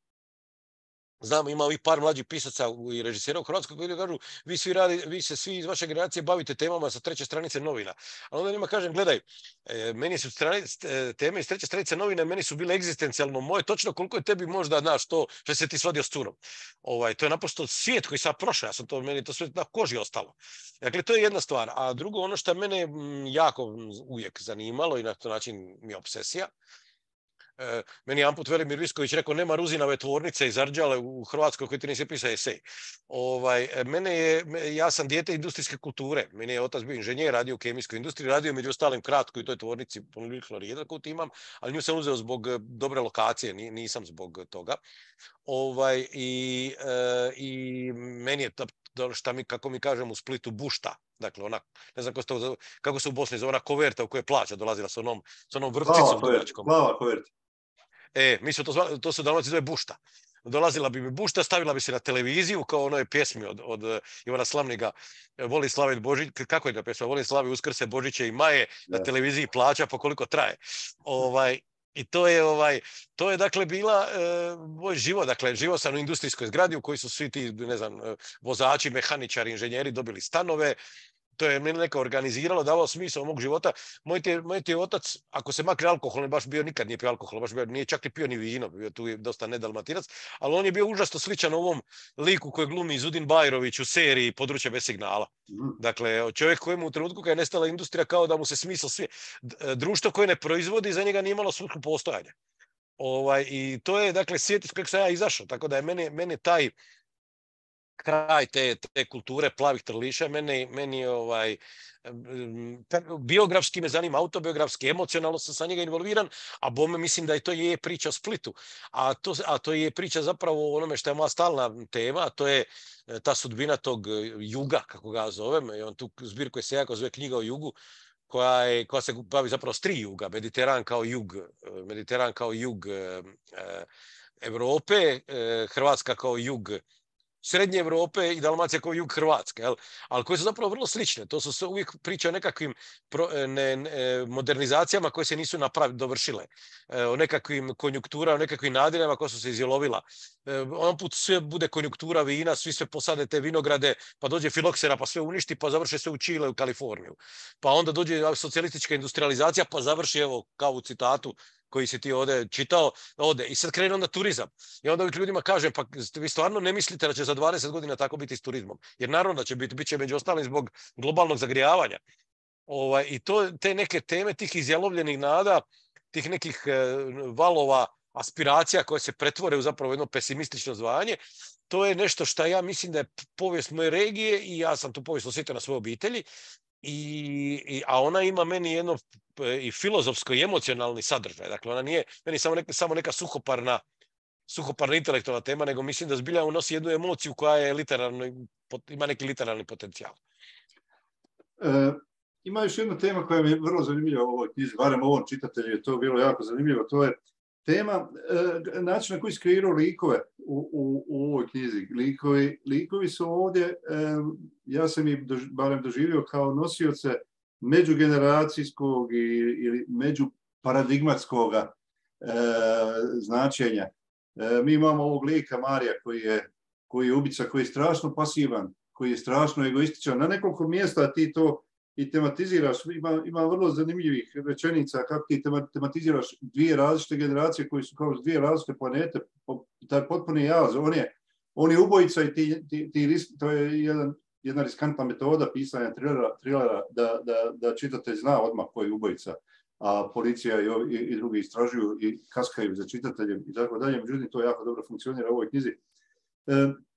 znam, ima ovih par mlađih pisaca i režisera u Hrvatskoj koji kažu, vi svi radi, vi se svi iz vaše generacije bavite temama sa treće stranice novina. A onda njima kažem, gledaj, e, meni su stranice, teme iz treće stranice novine, meni su bile egzistencijalno moje, točno koliko je tebi možda, znaš, to što se ti svadio s curom. Ovaj, to je naprosto svijet koji sam prošao, ja sam to, meni to sve na koži ostalo. Dakle, to je jedna stvar. A drugo, ono što mene jako uvijek zanimalo i na to način mi je obsesija, E, meni je Amput Velimir Visković rekao, nema Ruzinove tvornice iz Arđale u Hrvatskoj koji ti nisi pisao esej. Ovaj, mene je, ja sam dijete industrijske kulture. Meni je otac bio inženjer, radio u kemijskoj industriji, radio među ostalim kratko i toj tvornici polivinil klorida koju imam, ali nju sam uzeo zbog dobre lokacije, nisam zbog toga. Ovaj, i, e, i meni je to, šta mi, kako mi kažem u Splitu, bušta. Dakle, ona, ne znam kako se, to, kako se u Bosni zove, ona koverta u kojoj plaća dolazila s onom, s onom vrpcicom dugačkom. Plava koverta. E, mi su to, to se Dalmaci zove bušta. Dolazila bi mi bušta, stavila bi se na televiziju kao onoj pjesmi od, od Ivana Slavniga, Voli slavit Božić, kako je ta pjesma, Voli slavi Uskrse, Božiće i Maje, na yes. televiziji plaća pa koliko traje. Ovaj, I to je, ovaj, to je dakle bila e, moj život, dakle živo sam u industrijskoj zgradi u kojoj su svi ti, ne znam, vozači, mehaničari, inženjeri dobili stanove. To je meni neka organiziralo, davalo smisao mog života. Moj ti, moj ti otac, ako se makne alkohol, ne baš bio nikad nije pio alkohol, baš bio, nije čak ni pio ni vino, bio tu je dosta nedalmatinac, ali on je bio užasno sličan ovom liku koji glumi Zudin Bajrović u seriji Područje bez signala. Dakle, čovjek kojemu u trenutku kad je nestala industrija kao da mu se smisao sve, društvo koje ne proizvodi, za njega nije imalo svrhu postojanja. Ovaj, I to je, dakle, svijet iz kojeg sam ja izašao, tako da je mene, mene taj kraj te, te kulture plavih trliša, meni, meni ovaj, biografski me zanima, autobiografski, emocionalno sam sa njega involviran, a bome mislim da i to je priča o Splitu. A to, a to je priča zapravo o onome što je moja stalna tema, a to je ta sudbina tog juga, kako ga zovem, i on tu zbirku je se jako zove Knjiga o jugu, koja, je, koja se bavi zapravo s tri juga, Mediteran kao jug, Mediteran kao jug e, Evrope, e, Hrvatska kao jug Srednje Evrope i Dalmacija kao jug Hrvatske, jel? Ali koje su zapravo vrlo slične. To su uvijek priče o nekakvim pro, ne, ne, modernizacijama koje se nisu napravi, dovršile. E, o nekakvim konjunkturama, o nekakvim nadirama koje su se izjelovila. E, on put sve bude konjunktura vina, svi sve posade te vinograde, pa dođe filoksera pa sve uništi, pa završe sve u Čile, u Kaliforniju. Pa onda dođe socijalistička industrializacija, pa završi, evo, kao u citatu, koji si ti ovdje čitao, ode. I sad krene onda turizam. I onda uvijek ljudima kažem, pa vi stvarno ne mislite da će za dvadeset godina tako biti s turizmom. Jer naravno da će biti, bit će među ostalim zbog globalnog zagrijavanja. Ovaj, I to, te neke teme tih izjalovljenih nada, tih nekih e, valova aspiracija koje se pretvore u zapravo jedno pesimistično zvanje. To je nešto što ja mislim da je povijest moje regije i ja sam tu povijest osjetio na svojoj obitelji. I, i, a ona ima meni jedno i filozofsko i emocionalni sadržaj. Dakle, ona nije meni samo neka, samo neka suhoparna, suhoparna intelektualna tema, nego mislim da zbilja unosi jednu emociju koja je literarno, ima neki literarni potencijal. E, ima još jedna tema koja mi je vrlo zanimljiva u ovoj knjizi, barem ovom čitatelju je to bilo jako zanimljivo, to je tema e, način na koji se kreiraju likove u, u, u ovoj knjizi. Likovi, likovi su ovdje, e, ja sam ih dož, barem doživio kao nosioce međugeneracijskog ili međuparadigmatskog e, značenja. E, mi imamo ovog lika Marija koji je, koji je ubica, koji je strašno pasivan, koji je strašno egoističan. Na nekoliko mjesta ti to i tematiziraš, ima, ima vrlo zanimljivih rečenica kako ti tematiziraš dvije različite generacije koji su kao dvije različite planete, taj potpuni jaz, on je, on je ubojica i ti, ti, ti, to je jedan, jedna riskantna metoda pisanja trilera, trilera da, da, da čitatelj zna odmah koji je ubojica, a policija i, i, i drugi istražuju i kaskaju za čitateljem i tako dalje, međutim to jako dobro funkcionira u ovoj knjizi. E,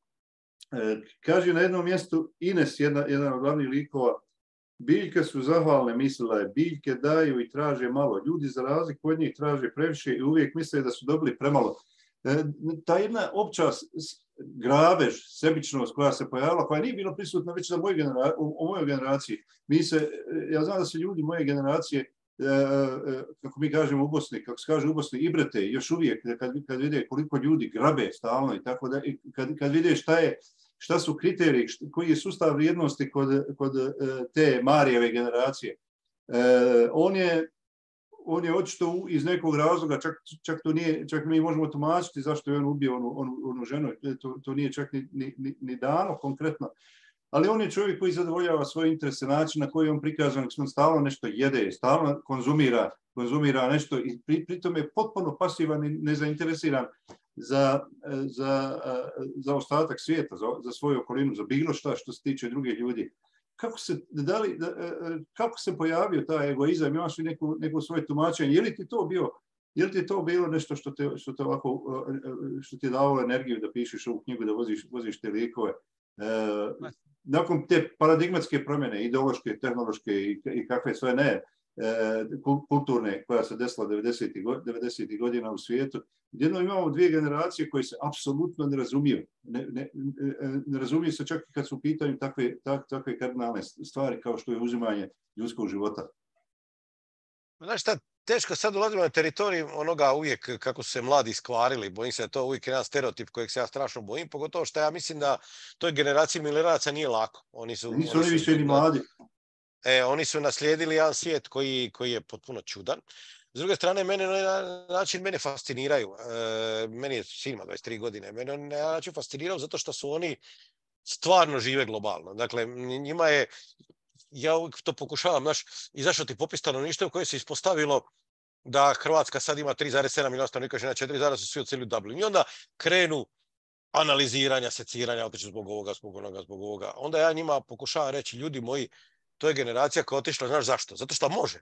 e, kaže na jednom mjestu Ines, jedna, jedan od glavnih likova, biljke su zahvalne, mislila je, biljke daju i traže malo. Ljudi za razliku od njih traže previše i uvijek misle da su dobili premalo. E, ta jedna opća grabež, sebičnost koja se pojavila, koja nije bila prisutna već na moj genera- u, u mojoj generaciji. Mi se, ja znam da se ljudi moje generacije, e, e, kako mi kažemo u Bosni, kako se kaže u Bosni, ibrete još uvijek, kad, kad vide koliko ljudi grabe stalno i tako da, i kad, kad vide šta je šta su kriteriji, koji je sustav vrijednosti kod, kod te Marijeve generacije. E, on je on je očito iz nekog razloga, čak, čak, to nije, čak mi možemo tumačiti zašto je on ubio onu, onu, onu ženu, to, to nije čak ni, ni, ni dano konkretno, ali on je čovjek koji zadovoljava svoje interese, način na koji on prikazan, on stalno nešto jede, stalno konzumira, konzumira nešto i pri, pritom je potpuno pasivan i nezainteresiran za, za, za ostatak svijeta, za, za svoju okolinu, za bilo šta što se tiče drugih ljudi. Kako se, da li, da, kako se pojavio taj egoizam? Imaš li neku, neku svoje tumačenje? Je li ti to bio, je li ti to bilo nešto što te, što te ovako, što ti je davalo energiju da pišeš ovu knjigu, da voziš, voziš te likove? E, nakon te paradigmatske promjene, ideološke, tehnološke i, i kakve sve ne, kulturne koja se desila devedesetih godina u svijetu, jedno imamo dvije generacije koje se apsolutno ne razumiju. Ne, ne, ne razumiju se čak i kad su u pitanju takve, tak, takve kardinalne stvari kao što je uzimanje ljudskog života. Znaš šta, teško sad ulazimo na teritorij onoga uvijek kako su se mladi iskvarili. Bojim se da to uvijek jedan stereotip kojeg se ja strašno bojim, pogotovo što ja mislim da toj generaciji milenialaca nije lako. Oni su, nisu oni su, više ni mladi. E, oni su naslijedili jedan svijet koji, koji je potpuno čudan. S druge strane, mene na način mene fasciniraju. E, meni je sin ima dvadeset tri godine. Mene na način fasciniraju zato što su oni stvarno žive globalno. Dakle, njima je, ja uvijek to pokušavam, znaš, izašao ti popis stanovništva u kojoj se ispostavilo da Hrvatska sad ima tri zarez sedam milijuna stanovnika, žena četiri, zarez su svi odseli u Dublin. I onda krenu analiziranja, seciranja, otići zbog ovoga, zbog onoga, zbog ovoga. Onda ja njima pokušavam reći, ljudi moji, to je generacija koja je otišla, znaš zašto? Zato što može.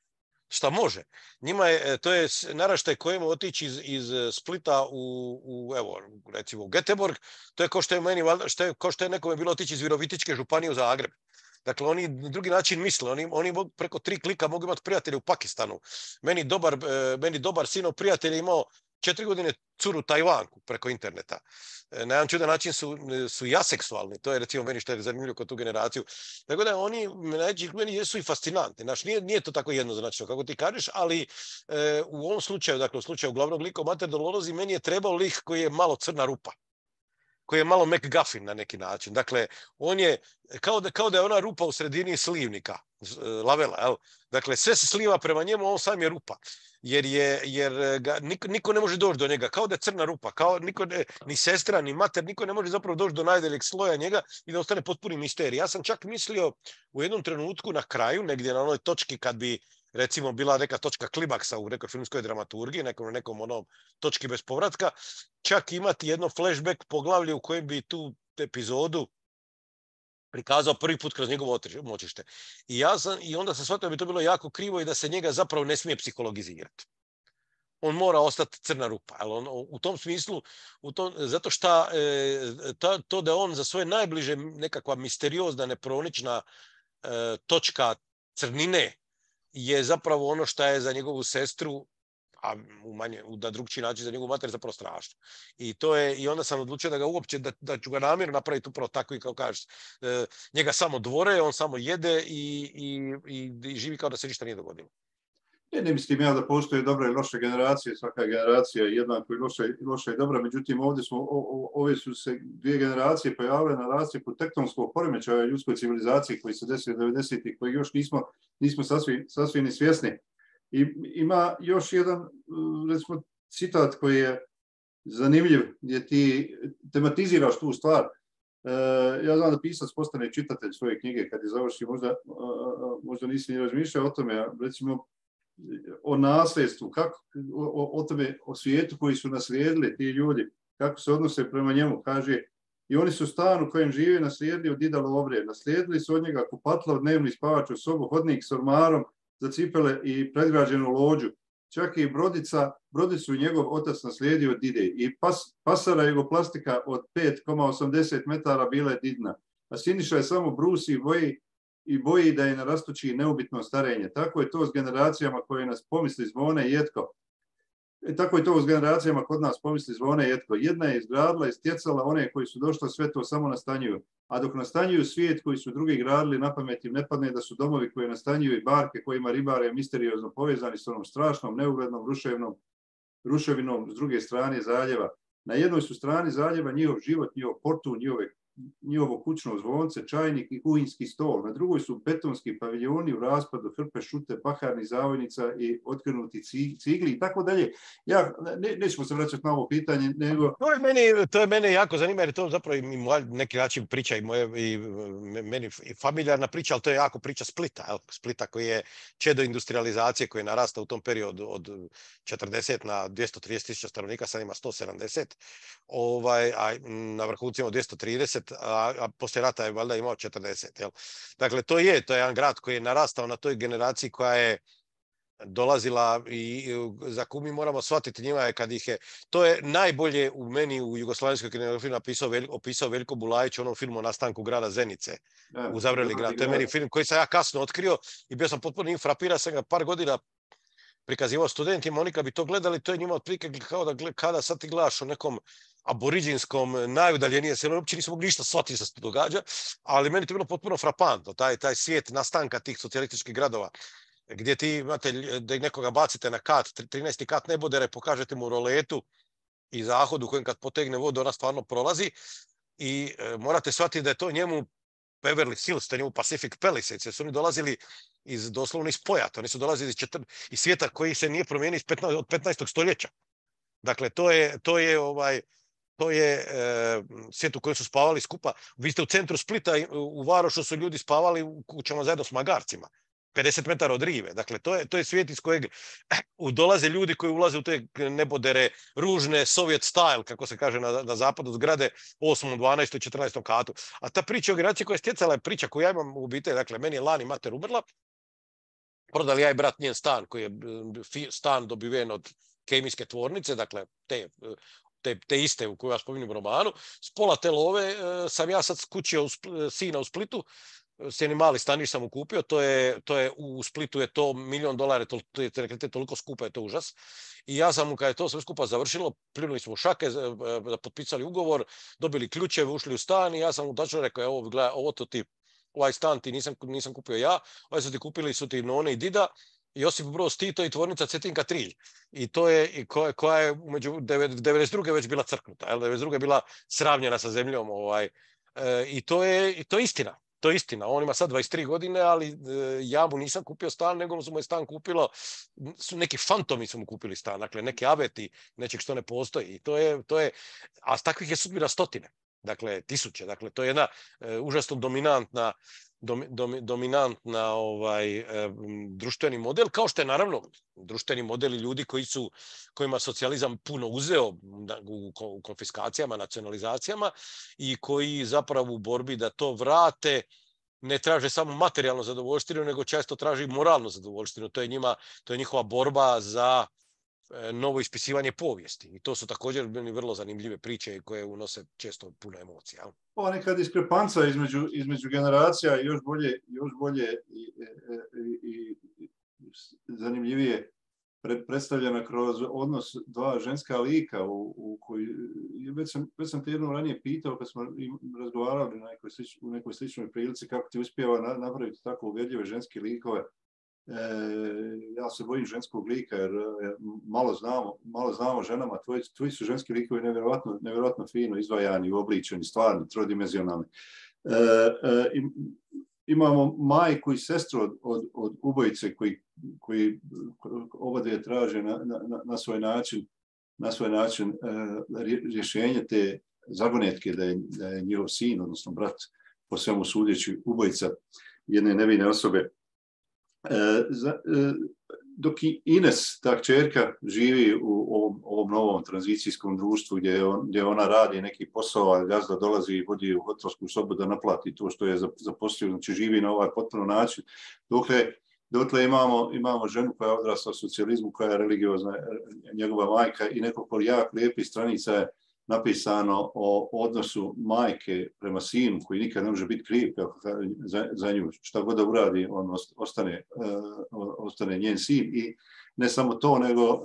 Šta može. Njima je, to je naraštaj kojemu otići iz, iz Splita u, u, evo, recimo u Göteborg, to je kao što je meni, što je, kao što je nekome bilo otići iz Virovitičke županije u Zagreb. Dakle, oni na drugi način misle, oni, oni preko tri klika mogu imati prijatelje u Pakistanu. Meni dobar, meni dobar sinov prijatelj je imao četiri godine curu Tajvanku preko interneta. Na jedan čudan način su, su i aseksualni. To je recimo meni što je zanimljivo kod tu generaciju. Tako da oni meni jesu i fascinantni. Znaš, nije, nije to tako jednoznačno kako ti kažeš, ali e, u ovom slučaju, dakle u slučaju glavnog lika u Mater Dolorosi, meni je trebao lik koji je malo crna rupa, koji je malo McGuffin na neki način. Dakle, on je kao da, kao da je ona rupa u sredini slivnika, lavela, jel? Dakle, sve se sliva prema njemu, on sam je rupa. Jer, je, jer ga, niko, niko ne može doći do njega, kao da je crna rupa, kao niko ne, ni sestra, ni mater, niko ne može zapravo doći do najdeljeg sloja njega i da ostane potpuni misterij. Ja sam čak mislio u jednom trenutku na kraju, negdje na onoj točki kad bi recimo bila neka točka klimaksa u nekoj filmskoj dramaturgiji, nekom, nekom onom točki bez povratka, čak imati jedno flashback poglavlje u kojem bi tu epizodu prikazao prvi put kroz njegovo močište. I, ja sam, i onda sam shvatio da bi to bilo jako krivo i da se njega zapravo ne smije psihologizirati. on mora ostati crna rupa. On, u tom smislu, u tom, zato što e, to, to da on za svoje najbliže nekakva misteriozna, nepronična e, točka crnine je zapravo ono što je za njegovu sestru, a u manje, da drugčiji način za njegovu mater zapravo strašno. I to je, i onda sam odlučio da ga uopće, da, da ću ga namjerno napraviti upravo tako i kao kažeš. E, njega samo dvore, on samo jede i, i, i, i živi kao da se ništa nije dogodilo. Ne, ne mislim ja da postoje dobre i loše generacije, svaka generacija je jednako i loša, loša i dobra, međutim ovdje smo, o, o, ove su se dvije generacije pojavile na rascijepu tektonskog poremećaja ljudskoj civilizaciji koji se desio devedesetih, koji još nismo, nismo sasvim, sasvim ni svjesni. I ima još jedan, recimo, citat koji je zanimljiv, gdje ti tematiziraš tu stvar. E, ja znam da pisac postane čitatelj svoje knjige kad je završi, možda, možda nisi ni razmišljao o tome, recimo, o nasljedstvu, kako, o, o tome, o svijetu koji su naslijedili ti ljudi, kako se odnose prema njemu. Kaže, i oni su stan u kojem žive naslijedili od dida Lovre, naslijedili su od njega kupatlo, dnevni spavač u sobu, hodnik s ormarom za cipele i predgrađenu lođu. Čak i brodica, brodicu njegov otac naslijedio od dide i pas, pasara jugoplastika od pet zarez osamdeset metara bila je didna, a Siniša je samo brusi i boji i boji da je narastući neubitno starenje. Tako je to s generacijama koje nas pomisli zvone i jetko. E, tako je to s generacijama kod nas pomisli zvone i jetko. Jedna je izgradila i stjecala one koji su došli sve to samo nastanjuju. A dok nastanjuju svijet koji su drugi gradili, na pamet im ne padne da su domovi koje nastanjuju i barke kojima ribare misteriozno povezani s onom strašnom, neuglednom, ruševnom, ruševinom s druge strane zaljeva. Na jednoj su strani zaljeva njihov život, njihov portu, njihove njihovo kućno zvonce, čajnik i kuhinjski stol. Na drugoj su betonski paviljoni u raspadu, hrpe šute, baharni zavojnica i otkrenuti cigli i tako dalje. Ja, ne, nećemo se vraćati na ovo pitanje, nego... To je meni, to je mene jako zanima, jer to zapravo i moja neki način priča i, moje, i meni i familijarna priča, ali to je jako priča Splita. Jel? Splita koji je čedo industrializacije, koji je narastao u tom periodu od četrdeset na dvjesto trideset tisuća stanovnika, sad ima sto sedamdeset, ovaj, a na vrhuncu ima dvjesto trideset, a, a poslije rata je valjda imao četrdeset. Jel? Dakle, to je, to je jedan grad koji je narastao na toj generaciji koja je dolazila i za koju mi moramo shvatiti njima je kad ih je, to je najbolje u meni u jugoslavenskoj kinematografiji napisao, opisao Veljko Bulajić u onom filmu o nastanku grada Zenice, ja, u Zavreli grad. To je meni film koji sam ja kasno otkrio i bio sam potpuno infrapira, sam ga par godina prikazivao studentima, oni kad bi to gledali, to je njima otprilike kao da gled, kada sad ti gledaš o nekom aboriđinskom, najudaljenije se, uopće nisam mogli ništa shvatiti što se to događa, ali meni to bilo potpuno frapantno, taj, taj svijet nastanka tih socijalističkih gradova, gdje ti imate, da nekoga bacite na kat, trinaesti kat nebodere, pokažete mu roletu i zahod u kojem kad potegne vodu, ona stvarno prolazi i e, morate shvatiti da je to njemu Beverly Hills, to je njemu Pacific Palisades, jer su oni dolazili iz, doslovno iz pojata, oni su dolazili iz, četir, iz svijeta koji se nije promijenio iz petnaestog, od petnaestog stoljeća. Dakle, to je, to je ovaj, to je e, svijet u kojem su spavali skupa. Vi ste u centru Splita, u Varošu su ljudi spavali u kućama zajedno s magarcima. pedeset metara od rive. Dakle, to je, to je svijet iz kojeg dolaze ljudi koji ulaze u te nebodere, ružne, Soviet style, kako se kaže na, na zapadu zgrade, osmom, dvanaestom, četrnaestom katu. A ta priča o generaciji koja je stjecala je priča koju ja imam u obitelji. Dakle, meni je lani mater umrla, prodali ja i brat njen stan, koji je stan dobiven od kemijske tvornice, dakle, te, te, te iste u koju ja spominjem u romanu. S pola te love sam ja sad skućio u Spl- sina u Splitu, s jednim mali staniš sam mu kupio, to je, to je u Splitu je to milion dolara, to, to je to, toliko skupo, je to užas. I ja sam mu, kad je to sve skupa završilo, pljunuli smo u šake, potpisali ugovor, dobili ključeve, ušli u stan i ja sam mu tačno rekao, ovo, gledaj, ovo to ti, ovaj stan ti nisam, nisam kupio ja, ovaj su ti kupili su ti None i Dida, Josip Broz Tito i tvornica Cetinka Trilj. I to je, i koja, koja je umeđu devedeset druge već bila crknuta, devedeset druge bila sravnjena sa zemljom. Ovaj, e, I to je, i to je istina. To je istina. On ima sad dvadeset tri godine, ali e, ja mu nisam kupio stan, nego su mu je stan kupilo, su neki fantomi su mu kupili stan, dakle neki aveti, nečeg što ne postoji. I to je, to je, a takvih je sudbina stotine, dakle tisuće. Dakle, to je jedna e, užasno dominantna Dom, dom, dominantna ovaj, e, društveni model, kao što je naravno društveni model i ljudi koji su, kojima socijalizam puno uzeo u, u konfiskacijama, nacionalizacijama i koji zapravo u borbi da to vrate ne traže samo materijalno zadovoljštinu, nego često traži moralno zadovoljštinu. To je njima, to je njihova borba za novo ispisivanje povijesti. I to su također vrlo zanimljive priče koje unose često puno emocija. Ova neka diskrepanca između, između generacija još bolje, još bolje i, i, i, i zanimljivije predstavljena kroz odnos dva ženska lika u, u koji, već sam, već sam te jednom ranije pitao kad smo razgovarali na nekoj, u nekoj sličnoj prilici kako ti uspijeva na, napraviti tako uvjerljive ženske likove. E, ja se bojim ženskog lika jer malo znamo, malo znamo ženama, tvoji, tvoji su ženski likovi nevjerojatno, nevjerojatno fino izvajani, uobličeni, stvarni, trodimenzionalni. E, e, imamo majku i sestru od, od, od ubojice koji, koji oba dvije traže na, na, na svoj način, na svoj način e, rješenje te zagonetke da je, da je njihov sin, odnosno brat, po svemu sudeći ubojica jedne nevine osobe. E, za, e, dok i Ines, ta kćerka, živi u ovom, ovom novom tranzicijskom društvu gdje, on, gdje ona radi neki posao, a gazda dolazi i vodi u hotelsku sobu da naplati to što je zaposlio, znači živi na ovaj potpuno način. Dokle, dokle imamo, imamo ženu koja je odrasla u socijalizmu, koja je religiozna, njegova majka i nekoliko jako lijepih stranica je napisano o odnosu majke prema sinu koji nikad ne može biti kriv za, za nju. Šta god da uradi, on ostane, uh, ostane njen sin. I ne samo to, nego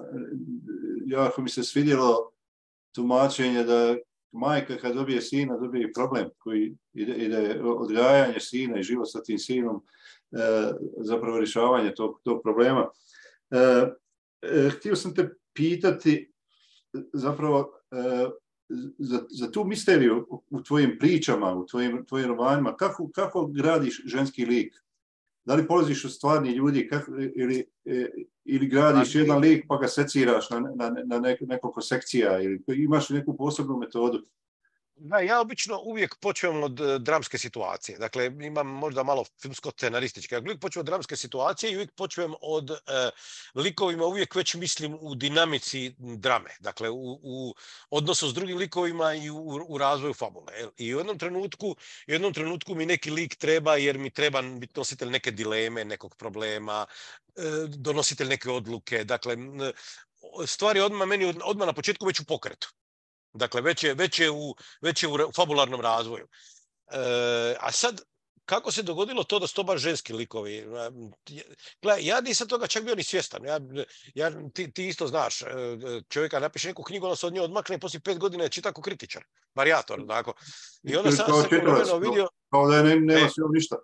jako mi se svidjelo tumačenje da majka kad dobije sina, dobije i problem koji ide, ide odgajanje sina i život sa tim sinom, uh, zapravo rješavanje tog, tog problema. Uh, uh, htio sam te pitati zapravo uh, Za, za tu misteriju u tvojim pričama, u tvojim, tvojim romanima, kako, kako gradiš ženski lik? Da li polaziš od stvarni ljudi kako, ili, ili gradiš jedan lik pa ga seciraš na, na, na nekoliko sekcija ili imaš neku posebnu metodu? Da, ja obično uvijek počnem od uh, dramske situacije. Dakle, imam možda malo filmsko-scenarističke. Uvijek počnem od dramske situacije i uvijek počnem od uh, likovima, uvijek već mislim u dinamici drame. Dakle, u, u odnosu s drugim likovima i u, u razvoju fabule. I u jednom trenutku, u jednom trenutku mi neki lik treba jer mi treba biti nositelj neke dileme, nekog problema, uh, donositelj neke odluke. Dakle, stvari odmah meni odmah na početku već u pokretu. Dakle, već je, već je, u, već je u fabularnom razvoju. E, a sad, kako se dogodilo to da su to baš ženski likovi? Gledaj, ja nisam toga čak bio ni svjestan. Ja, ja, ti, ti isto znaš, čovjeka napiše neku knjigu, onda se od nje odmakne i poslije pet godina je čita kao kritičar, varijator. Onako. I onda sam se nekom vidio... Kao da ne, nema sve ništa.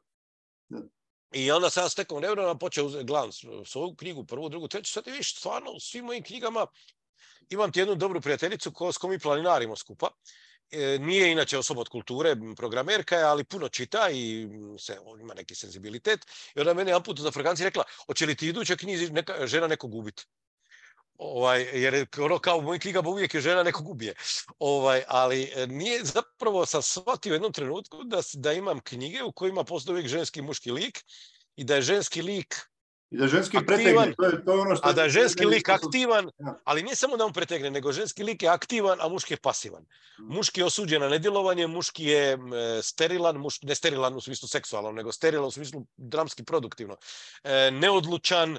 I onda sam s nekom vremena počeo uzeti gledam svoju knjigu, prvu, drugu, treću. Sad ti vidiš, stvarno, u svim mojim knjigama imam ti jednu dobru prijateljicu ko, s kojom mi planinarimo skupa. E, nije inače osoba od kulture, programerka je, ali puno čita i se, ima neki senzibilitet. I ona mene jedan put za frkanci rekla, hoće li ti iduće knjizi neka, žena nekog ubiti? Ovaj, jer ono kao u mojim knjigama uvijek je žena nekog ubije. Ovaj, ali nije, zapravo sam shvatio u jednom trenutku da, da imam knjige u kojima postoji uvijek ženski i muški lik i da je ženski lik I da ženski pretegne, to je, to je ono što... A da je ženski lik aktivan, ali nije samo da on pretegne, nego ženski lik je aktivan, a muški je pasivan. Muški je osuđen na nedjelovanje, muški je sterilan, muški, ne sterilan u smislu seksualnom, nego sterilan u smislu dramski produktivno. E, neodlučan,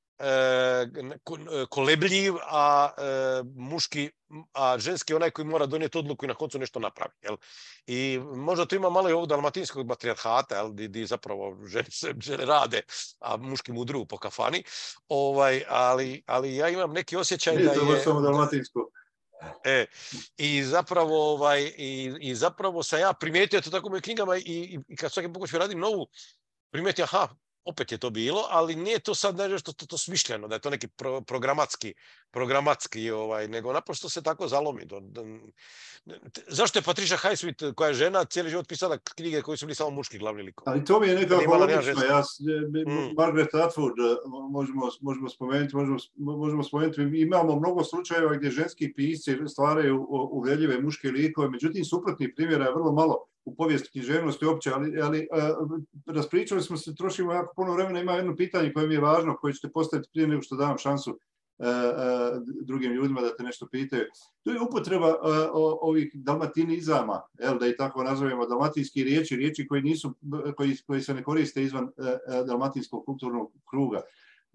e, kolebljiv, a e, muški, a ženski je onaj koji mora donijeti odluku i na koncu nešto napravi. Jel? I možda to ima malo i ovog dalmatinskog matrijarhata, jel? Di, di zapravo žene, žene rade, a muški mudru po kafani. Ovaj, ali, ali ja imam neki osjećaj Nije, da je... to je samo dalmatinsko. E, i zapravo ovaj i, i zapravo sam ja primijetio to tako u mojim knjigama i, i, i kad svaki put radim novu, primijetio, aha, opet je to bilo, ali nije to sad nešto to, to smišljeno, da je to neki pro, programatski, programatski ovaj, nego naprosto se tako zalomi. Do, do, zašto je Patricia Highsmith, koja je žena, cijeli život pisala knjige koji su bili samo muški glavni likovi? Ali to mi je nekako logično. Ja, mm. Margaret Atwood možemo, možemo spomenuti, možemo, možemo spomenuti, imamo mnogo slučajeva gdje ženski pisci stvaraju uvjerljive muške likove, međutim suprotnih primjera je vrlo malo u povijesti književnosti uopće, ali, ali uh, raspričali smo se, trošimo jako puno vremena, ima jedno pitanje koje mi je važno, koje ćete postaviti prije nego što dam šansu uh, uh, drugim ljudima da te nešto pitaju. To je upotreba uh, ovih dalmatinizama, jel, da i tako nazovemo, dalmatinski riječi, riječi koji, nisu, koji, koji se ne koriste izvan uh, dalmatinskog kulturnog kruga.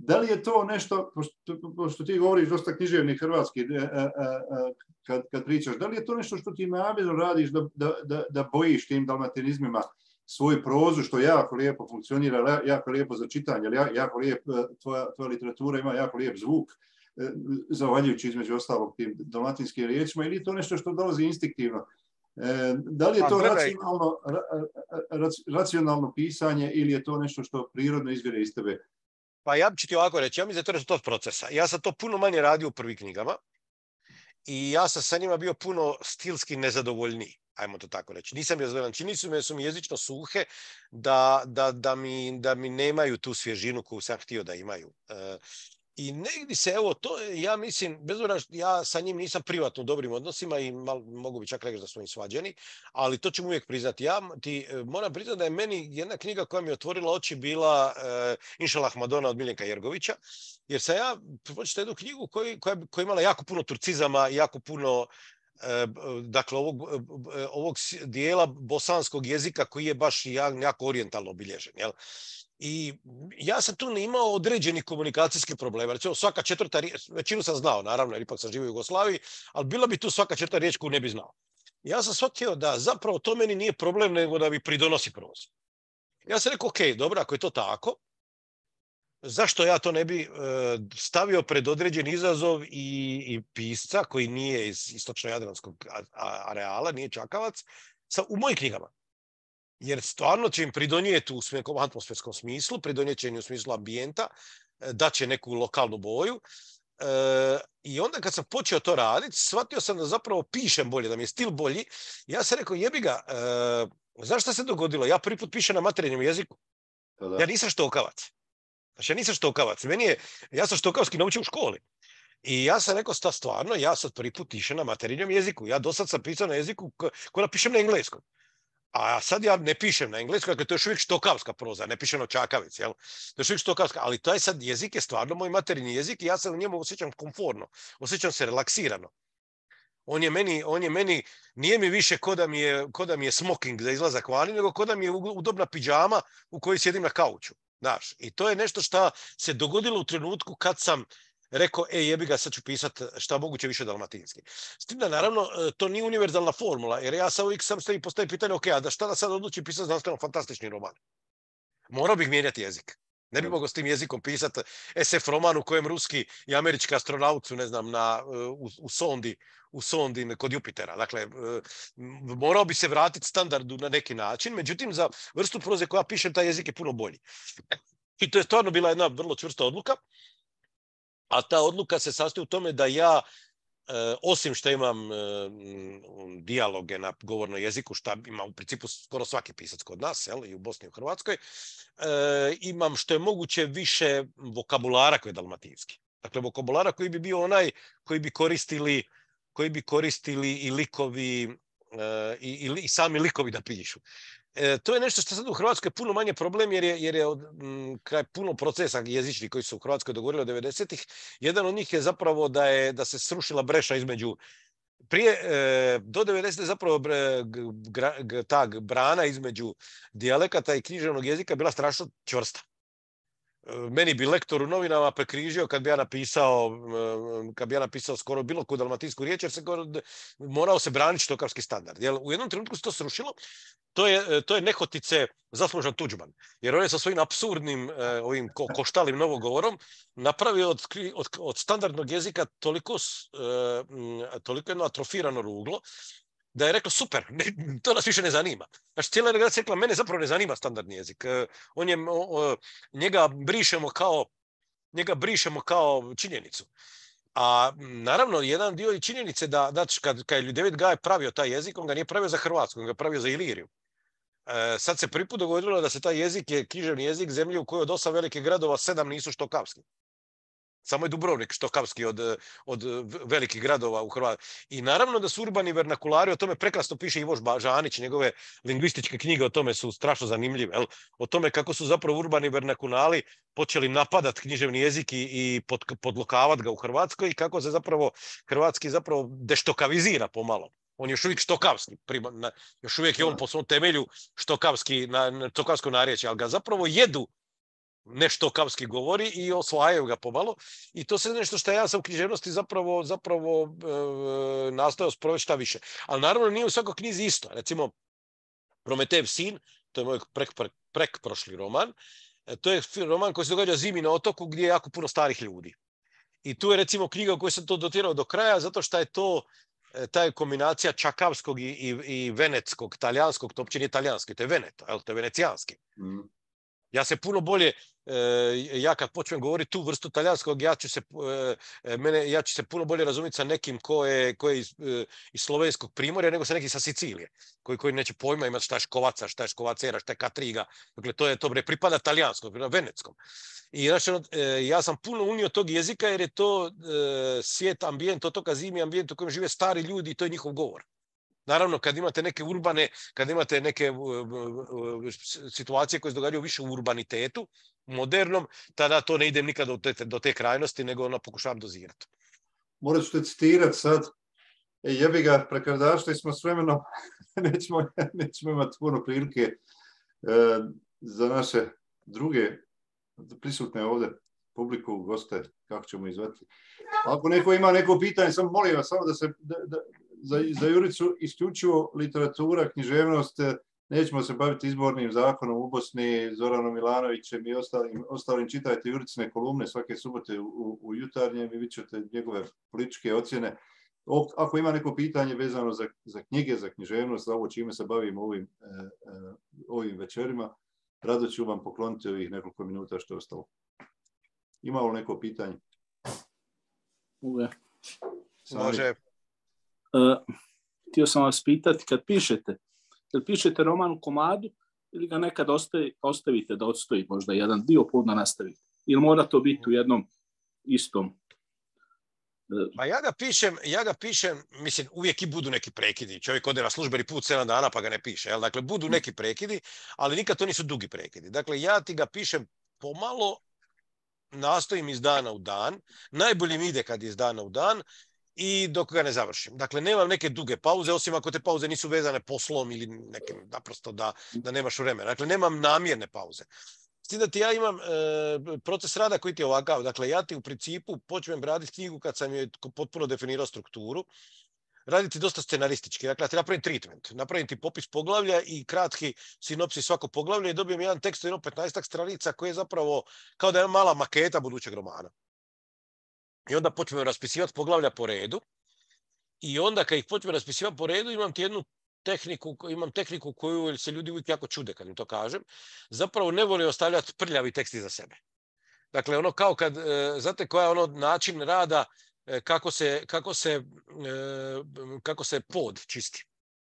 Da li je to nešto, pošto, pošto ti govoriš dosta književni hrvatski, kad, kad pričaš, da li je to nešto što ti namjerno radiš da, da, da, da bojiš tim dalmatinizmima svoju prozu, što jako lijepo funkcionira, jako lijepo za čitanje, jako lijep, tvoja, tvoja literatura ima jako lijep zvuk, zahvaljujući između ostalog tim dalmatinskim riječima, ili je to nešto što dolazi instinktivno? Da li je to racionalno, ra, racionalno pisanje ili je to nešto što prirodno izvire iz tebe? Pa ja ću ti ovako reći, ja mislim da je to rezultat procesa. Ja sam to puno manje radio u prvim knjigama i ja sam sa njima bio puno stilski nezadovoljniji, ajmo to tako reći. Nisam je zadovoljan, čini su mi, su mi jezično suhe da, da, da, mi, da mi nemaju tu svježinu koju sam htio da imaju. E, I negdje se, evo, to ja mislim, bez obzira, ja sa njim nisam privatno u dobrim odnosima i mal, mogu bi čak reći da smo im svađeni, ali to ću uvijek priznati. Ja ti moram priznati da je meni jedna knjiga koja mi je otvorila oči bila uh, Inšalah Madona od Miljenka Jergovića, jer sam ja pročitao jednu knjigu koji, koja, koja je imala jako puno turcizama, jako puno dakle ovog, ovog dijela bosanskog jezika koji je baš jako orijentalno obilježen, jel? I ja sam tu imao određeni komunikacijski problema. Recimo, svaka četvrta riječ, većinu sam znao, naravno, jer ipak sam živio u Jugoslaviji, ali bila bi tu svaka četvrta riječ koju ne bi znao. Ja sam shvatio da zapravo to meni nije problem, nego da mi pridonosi prozi. Ja sam rekao, ok, dobro, ako je to tako, zašto ja to ne bi e, stavio pred određen izazov i, i pisca koji nije iz istočno-jadranskog areala, nije Čakavac, sa, u mojim knjigama. Jer stvarno će im pridonijeti u nekom atmosferskom smislu, pridonijet će im u smislu ambijenta, daće neku lokalnu boju. E, I onda kad sam počeo to raditi, shvatio sam da zapravo pišem bolje, da mi je stil bolji. Ja sam rekao, jebi ga, e, znaš šta se dogodilo? Ja prvi put pišem na materinjem jeziku. Da. Ja nisam štokavac. Znači, ja nisam štokavac. Meni je, ja sam štokavski naučio u školi. I ja sam rekao, sta stvarno, ja sad prvi put pišem na materinjem jeziku. Ja do sad sam pisao na jeziku ko napišem na engleskom. A sad ja ne pišem na engleskom, dakle to je još uvijek štokavska proza, ne pišem na Čakavic, jel? To je još uvijek štokavska, ali taj sad jezik je stvarno moj materinji jezik i ja se u njemu osjećam komfortno, osjećam se relaksirano. On je meni, on je meni, nije mi više ko da mi je, ko da mi je smoking za izlazak vani, nego ko da mi je udobna pidžama u kojoj sjedim na kauču, znaš. I to je nešto što se dogodilo u trenutku kad sam rekao, e, jebi ga, sad ću pisat šta moguće više dalmatinski. S tim da, naravno, to nije univerzalna formula, jer ja sam uvijek sam stavi postavim pitanje, ok, a da šta da sad odlučim pisati znanstveno fantastični roman? Morao bih mijenjati jezik. Ne bi mogao s tim jezikom pisati es ef roman u kojem ruski i američki astronaut su, ne znam, na, u, u sondi, u sondi kod Jupitera. Dakle, morao bi se vratiti standardu na neki način, međutim, za vrstu proze koja pišem, taj jezik je puno bolji. I to je stvarno bila jedna vrlo čvrsta odluka. A ta odluka se sastoji u tome da ja, e, osim što imam e, dijaloge na govornom jeziku, što ima u principu skoro svaki pisac kod nas, jel, i u Bosni i u Hrvatskoj, e, imam što je moguće više vokabulara koji je dalmatinski. Dakle, vokabulara koji bi bio onaj koji bi koristili, koji bi koristili i likovi, e, i, i, i sami likovi da pišu. E, to je nešto što sad u Hrvatskoj je puno manje problem jer je, jer je od, m, kraj puno procesa jezičnih koji su u Hrvatskoj dogovorili od devedesetih. Jedan od njih je zapravo da, je, da se srušila breša između prije, e, do devedesetih zapravo bre, gra, ta brana između dijalekata i književnog jezika bila strašno čvrsta. Meni bi lektor u novinama prekrižio kad bi ja napisao, kad bi ja napisao skoro bilo koju dalmatinsku riječ, jer se morao se braniti štokavski standard. Jer u jednom trenutku se to srušilo. To je, to je nehotice zaslužan Tuđman. Jer on je sa svojim apsurdnim ovim ko, koštalim novogovorom napravio od, od, od standardnog jezika toliko, toliko jedno atrofirano ruglo da je rekao, super, ne, to nas više ne zanima. Znači, cijela generacija rekla, mene zapravo ne zanima standardni jezik. On je, o, njega brišemo kao, njega brišemo kao činjenicu. A naravno, jedan dio i činjenice da, znači, kad, kad je David Gaj pravio taj jezik, on ga nije pravio za Hrvatsku, on ga pravio za Iliriju. E, sad se prvi put dogodilo da se taj jezik je književni jezik zemlje u kojoj od osam velikih gradova sedam nisu štokavski. Samo je Dubrovnik štokavski od, od velikih gradova u Hrvatskoj. I naravno da su urbani vernakulari, o tome prekrasno piše Ivo Žanić, njegove lingvističke knjige o tome su strašno zanimljive. Jel? O tome kako su zapravo urbani vernakulari počeli napadat književni jezik i, i pod, podlokavat ga u Hrvatskoj i kako se zapravo hrvatski zapravo deštokavizira pomalo. On je još uvijek štokavski, na, još uvijek je on po svom temelju štokavski, na, na štokavsko narječje, ali ga zapravo jedu nešto kavski govori i osvajaju ga pomalo. I to se nešto što ja sam u književnosti zapravo, zapravo e, nastojao sprovesti šta više. Ali naravno nije u svakoj knjizi isto. Recimo, Prometejev sin, to je moj prek, prek, prek prošli roman, e, to je roman koji se događa zimi na otoku gdje je jako puno starih ljudi. I tu je recimo knjiga u kojoj sam to dotirao do kraja, zato što je to ta je kombinacija čakavskog i, i, i venetskog, talijanskog, to uopće nije talijanski, to je veneto, to je venecijanski. Mm. Ja se puno bolje, e, ja kad počnem govoriti tu vrstu talijanskog, ja ću se, e, mene, ja ću se puno bolje razumjeti sa nekim ko je, ko je iz, e, iz slovenskog primorja nego sa nekim sa Sicilije, koji, koji neće pojma imati šta je škovaca, šta je škovacera, šta je katriga. Dakle, to je to ne pripada talijanskom, veneckom. I znači, ja sam puno unio tog jezika jer je to e, svijet, ambijent, otoka zimi, ambijent u kojem žive stari ljudi i to je njihov govor. Naravno, kad imate neke urbane, kad imate neke uh, uh, situacije koje se događaju više u urbanitetu, modernom, tada to ne idem nikada do te, do te krajnosti, nego ono pokušavam dozirati. Morat ću te citirati sad. E, jebi ga, prekrdašli smo s vremenom, nećemo, nećemo imati puno prilike e, za naše druge prisutne ovdje publiku, goste, kako ćemo izvati. Ako neko ima neko pitanje, samo molim vas samo da se da, da, za, za Juricu isključivo literatura, književnost, nećemo se baviti izbornim zakonom u Bosni, Zoranom Milanovićem i ostalim, ostalim čitajte Juricine kolumne svake subote u, u jutarnjem i vidjet ćete njegove političke ocjene. O, ako ima neko pitanje vezano za, za knjige, za književnost, za ovo čime se bavimo ovim, e, e, ovim večerima, rado ću vam pokloniti ovih nekoliko minuta što je ostalo. Ima li neko pitanje? Uve. Može. Uh, htio sam vas pitati, kad pišete, kad pišete roman u komadu ili ga nekad ostavi, ostavite da odstoji možda jedan dio, pa onda nastavite? Ili mora to biti u jednom istom? Uh, Pa ja ga pišem, ja ga pišem, mislim, uvijek i budu neki prekidi. Čovjek ode na službeni put sedam dana pa ga ne piše. Jel? Dakle, budu neki prekidi, ali nikad to nisu dugi prekidi. Dakle, ja ti ga pišem pomalo, nastojim iz dana u dan. Najbolje mi ide kad je iz dana u dan i dok ga ne završim. Dakle, nemam neke duge pauze, osim ako te pauze nisu vezane poslom ili nekim, naprosto da, da nemaš vremena. Dakle, nemam namjerne pauze. S tim da ti ja imam e, proces rada koji ti je ovakav. Dakle, ja ti u principu počnem raditi knjigu kad sam je potpuno definirao strukturu. Raditi dosta scenaristički. Dakle, ja ti napravim treatment. Napravim ti popis poglavlja i kratki sinopsis svako poglavlja i dobijem jedan tekst od jedno petnaestak stranica koji je zapravo kao da je mala maketa budućeg romana. I onda počnem raspisivati poglavlja po redu. I onda kad ih počnem raspisivati po redu imam ti jednu tehniku, imam tehniku koju se ljudi uvijek jako čude kad im to kažem. Zapravo ne volim ostavljati prljavi tekst iza sebe. Dakle, ono kao kad, e, znate koja je ono način rada e, kako se, kako se, e, kako se pod čisti.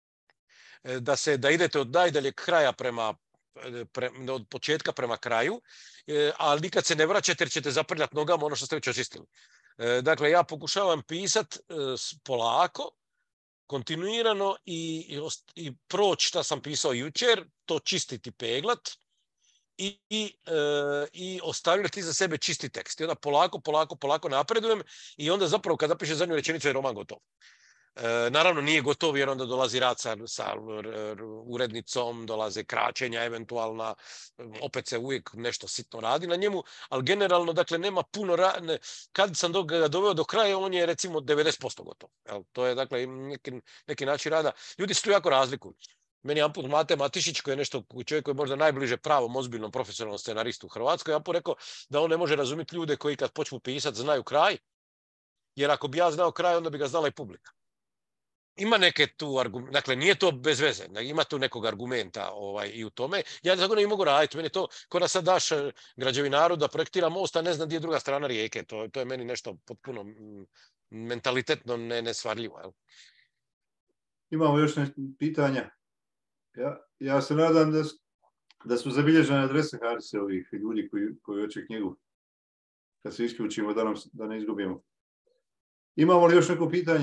E, da, se, da idete od najdaljeg kraja prema, pre, od početka prema kraju, e, ali nikad se ne vraćate jer ćete zaprljati nogama ono što ste već očistili. E, dakle, ja pokušavam pisati e, polako, kontinuirano i, i, i proći šta sam pisao jučer, to čistiti, peglat i, i, e, i ostavljati za sebe čisti tekst. I onda polako, polako, polako napredujem i onda zapravo kad napišem zadnju rečenicu je roman gotov. E, naravno nije gotov jer onda dolazi rad sa, sa urednicom, dolaze kraćenja eventualna, opet se uvijek nešto sitno radi na njemu, ali generalno dakle nema puno ra- ne, kad sam do, ga doveo do kraja on je recimo devedeset posto gotov. Jel? To je dakle neki, neki način rada. Ljudi se tu jako razlikuju. Meni je Amput Mate Matišić koji je nešto čovjek koji je možda najbliže pravom ozbiljnom profesionalnom scenaristu u Hrvatskoj, Amput rekao da on ne može razumjeti ljude koji kad počnu pisati znaju kraj, jer ako bi ja znao kraj onda bi ga znala i publika. Ima neke tu argumente, dakle nije to bez veze, ima tu nekog argumenta ovaj, i u tome. Ja tako ne mogu raditi, meni je to ko da sad daš građevinaru da projektira most, a ne zna gdje je druga strana rijeke. To, to je meni nešto potpuno mentalitetno ne, nesvarljivo. Jel? Imamo još nešto pitanja. Ja, ja se nadam da, da su zabilježene adrese Harise ovih ljudi koji, koji hoće knjigu. Kad se isključimo da, nam, da ne izgubimo. Imamo li još neko pitanje?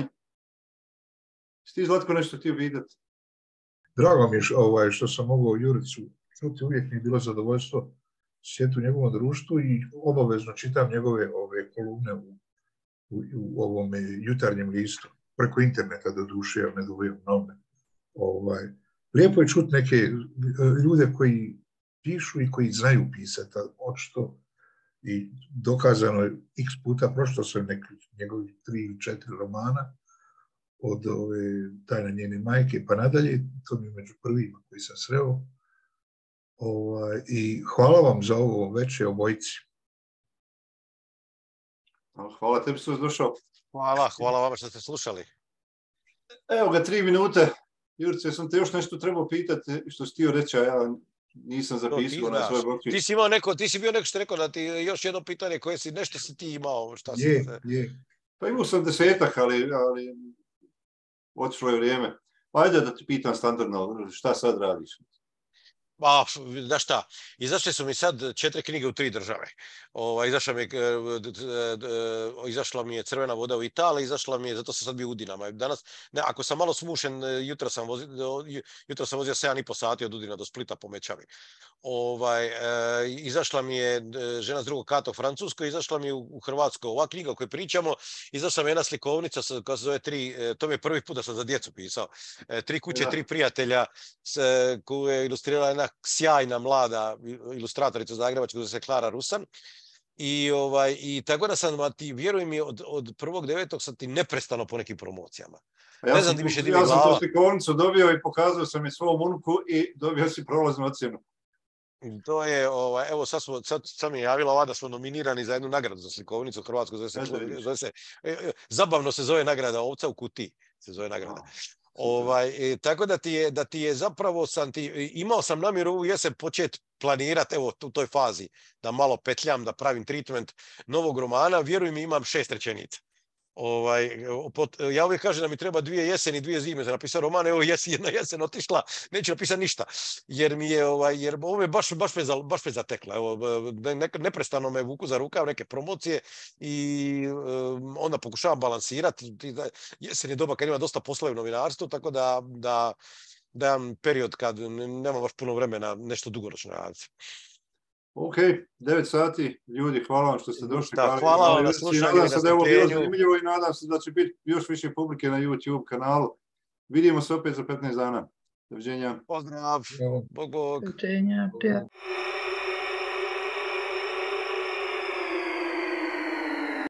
Sti Zlatko nešto htio pitati? Drago mi je ovaj, što sam mogao Juricu čuti, uvijek mi je bilo zadovoljstvo sjeti u njegovom društvu i obavezno čitam njegove ove kolumne u, u, u ovom jutarnjem listu, preko interneta do duše, ja ne dovoljam novine. Ovaj, lijepo je čuti neke ljude koji pišu i koji znaju pisati, očito i dokazano je x puta, prošlo sam neki njegovi tri ili četiri romana od ove Tajna njene majke pa nadalje, to mi je među prvima koji sam sreo. Ovaj, i hvala vam za ovo veče obojici. Hvala tebi što si došao. Hvala, hvala vama što ste slušali. Evo ga, tri minute. Jurice, sam te još nešto trebao pitati što si htio reći, a ja nisam zapisao na svoj blokčić. Ti si imao neko, ti si bio neko što rekao da ti još jedno pitanje koje si, nešto si ti imao. Šta si je, se... je. Pa imao sam desetak, ali, ali otišlo je vrijeme. Ajde da ti pitam standardno, šta sad radiš? Pa, znaš šta, izašle su mi sad četiri knjige u tri države. O, izašla, mi je, izašla mi je Crvena voda u Italiji, izašla mi je, zato sam sad bio u Udinama. Danas, ne, ako sam malo smušen, jutro sam vozio, jutro sam vozio sedam i po sati od Udina do Splita po Mečavi. Ovaj, e, izašla mi je Žena s drugog kata u Francuskoj, izašla mi je u, u Hrvatskoj ova knjiga o kojoj pričamo, izašla mi je jedna slikovnica koja se zove tri, to mi je prvi put da sam za djecu pisao, e, Tri kuće, ja. tri prijatelja, s, koju je ilustrirala jedna sjajna mlada ilustratorica zagrebačka, zove se Klara Rusan. I, ovaj, i tako da sam, ti, vjeruj mi, od, od prvog devetog sam ti neprestano po nekim promocijama. Ja ne znam ti više ja sam tu slikovnicu dobio i pokazao sam je svom unuku i dobio si prolaznu ocjenu. To je, ovaj, evo sad, smo, sad, sad mi je javila ova da smo nominirani za jednu nagradu za slikovnicu u Hrvatskoj, zove se, zove se, zabavno se zove nagrada Ovca u kutiji, se zove nagrada. Ovaj, e, tako da ti, je, da ti je zapravo sam ti, imao sam namjeru ovu jesen početi planirati, evo u toj fazi, da malo petljam, da pravim treatment novog romana, vjeruj mi imam šest rečenica. Ovaj, pot, ja uvijek kažem da mi treba dvije jeseni, dvije zime za napisati roman, evo jesi, jedna jesen otišla, neću napisati ništa, jer mi je, ovaj, jer ovo je baš, baš, me, za, baš me zatekla, evo, ne, neprestano me vuku za rukav neke promocije i um, onda pokušavam balansirati, jesen je doba kad ima dosta posla u novinarstvu, tako da, da, da imam period kad nema baš puno vremena nešto dugoročno raditi. Ok, devet sati, ljudi, hvala vam što ste došli. Da, hvala vam na slušanju. Nadam se da je ovo bilo zanimljivo i nadam se da će biti još više publike na YouTube kanalu. Vidimo se opet za petnaest dana. Doviđenja. Pozdrav. Bog, bog. Doviđenja.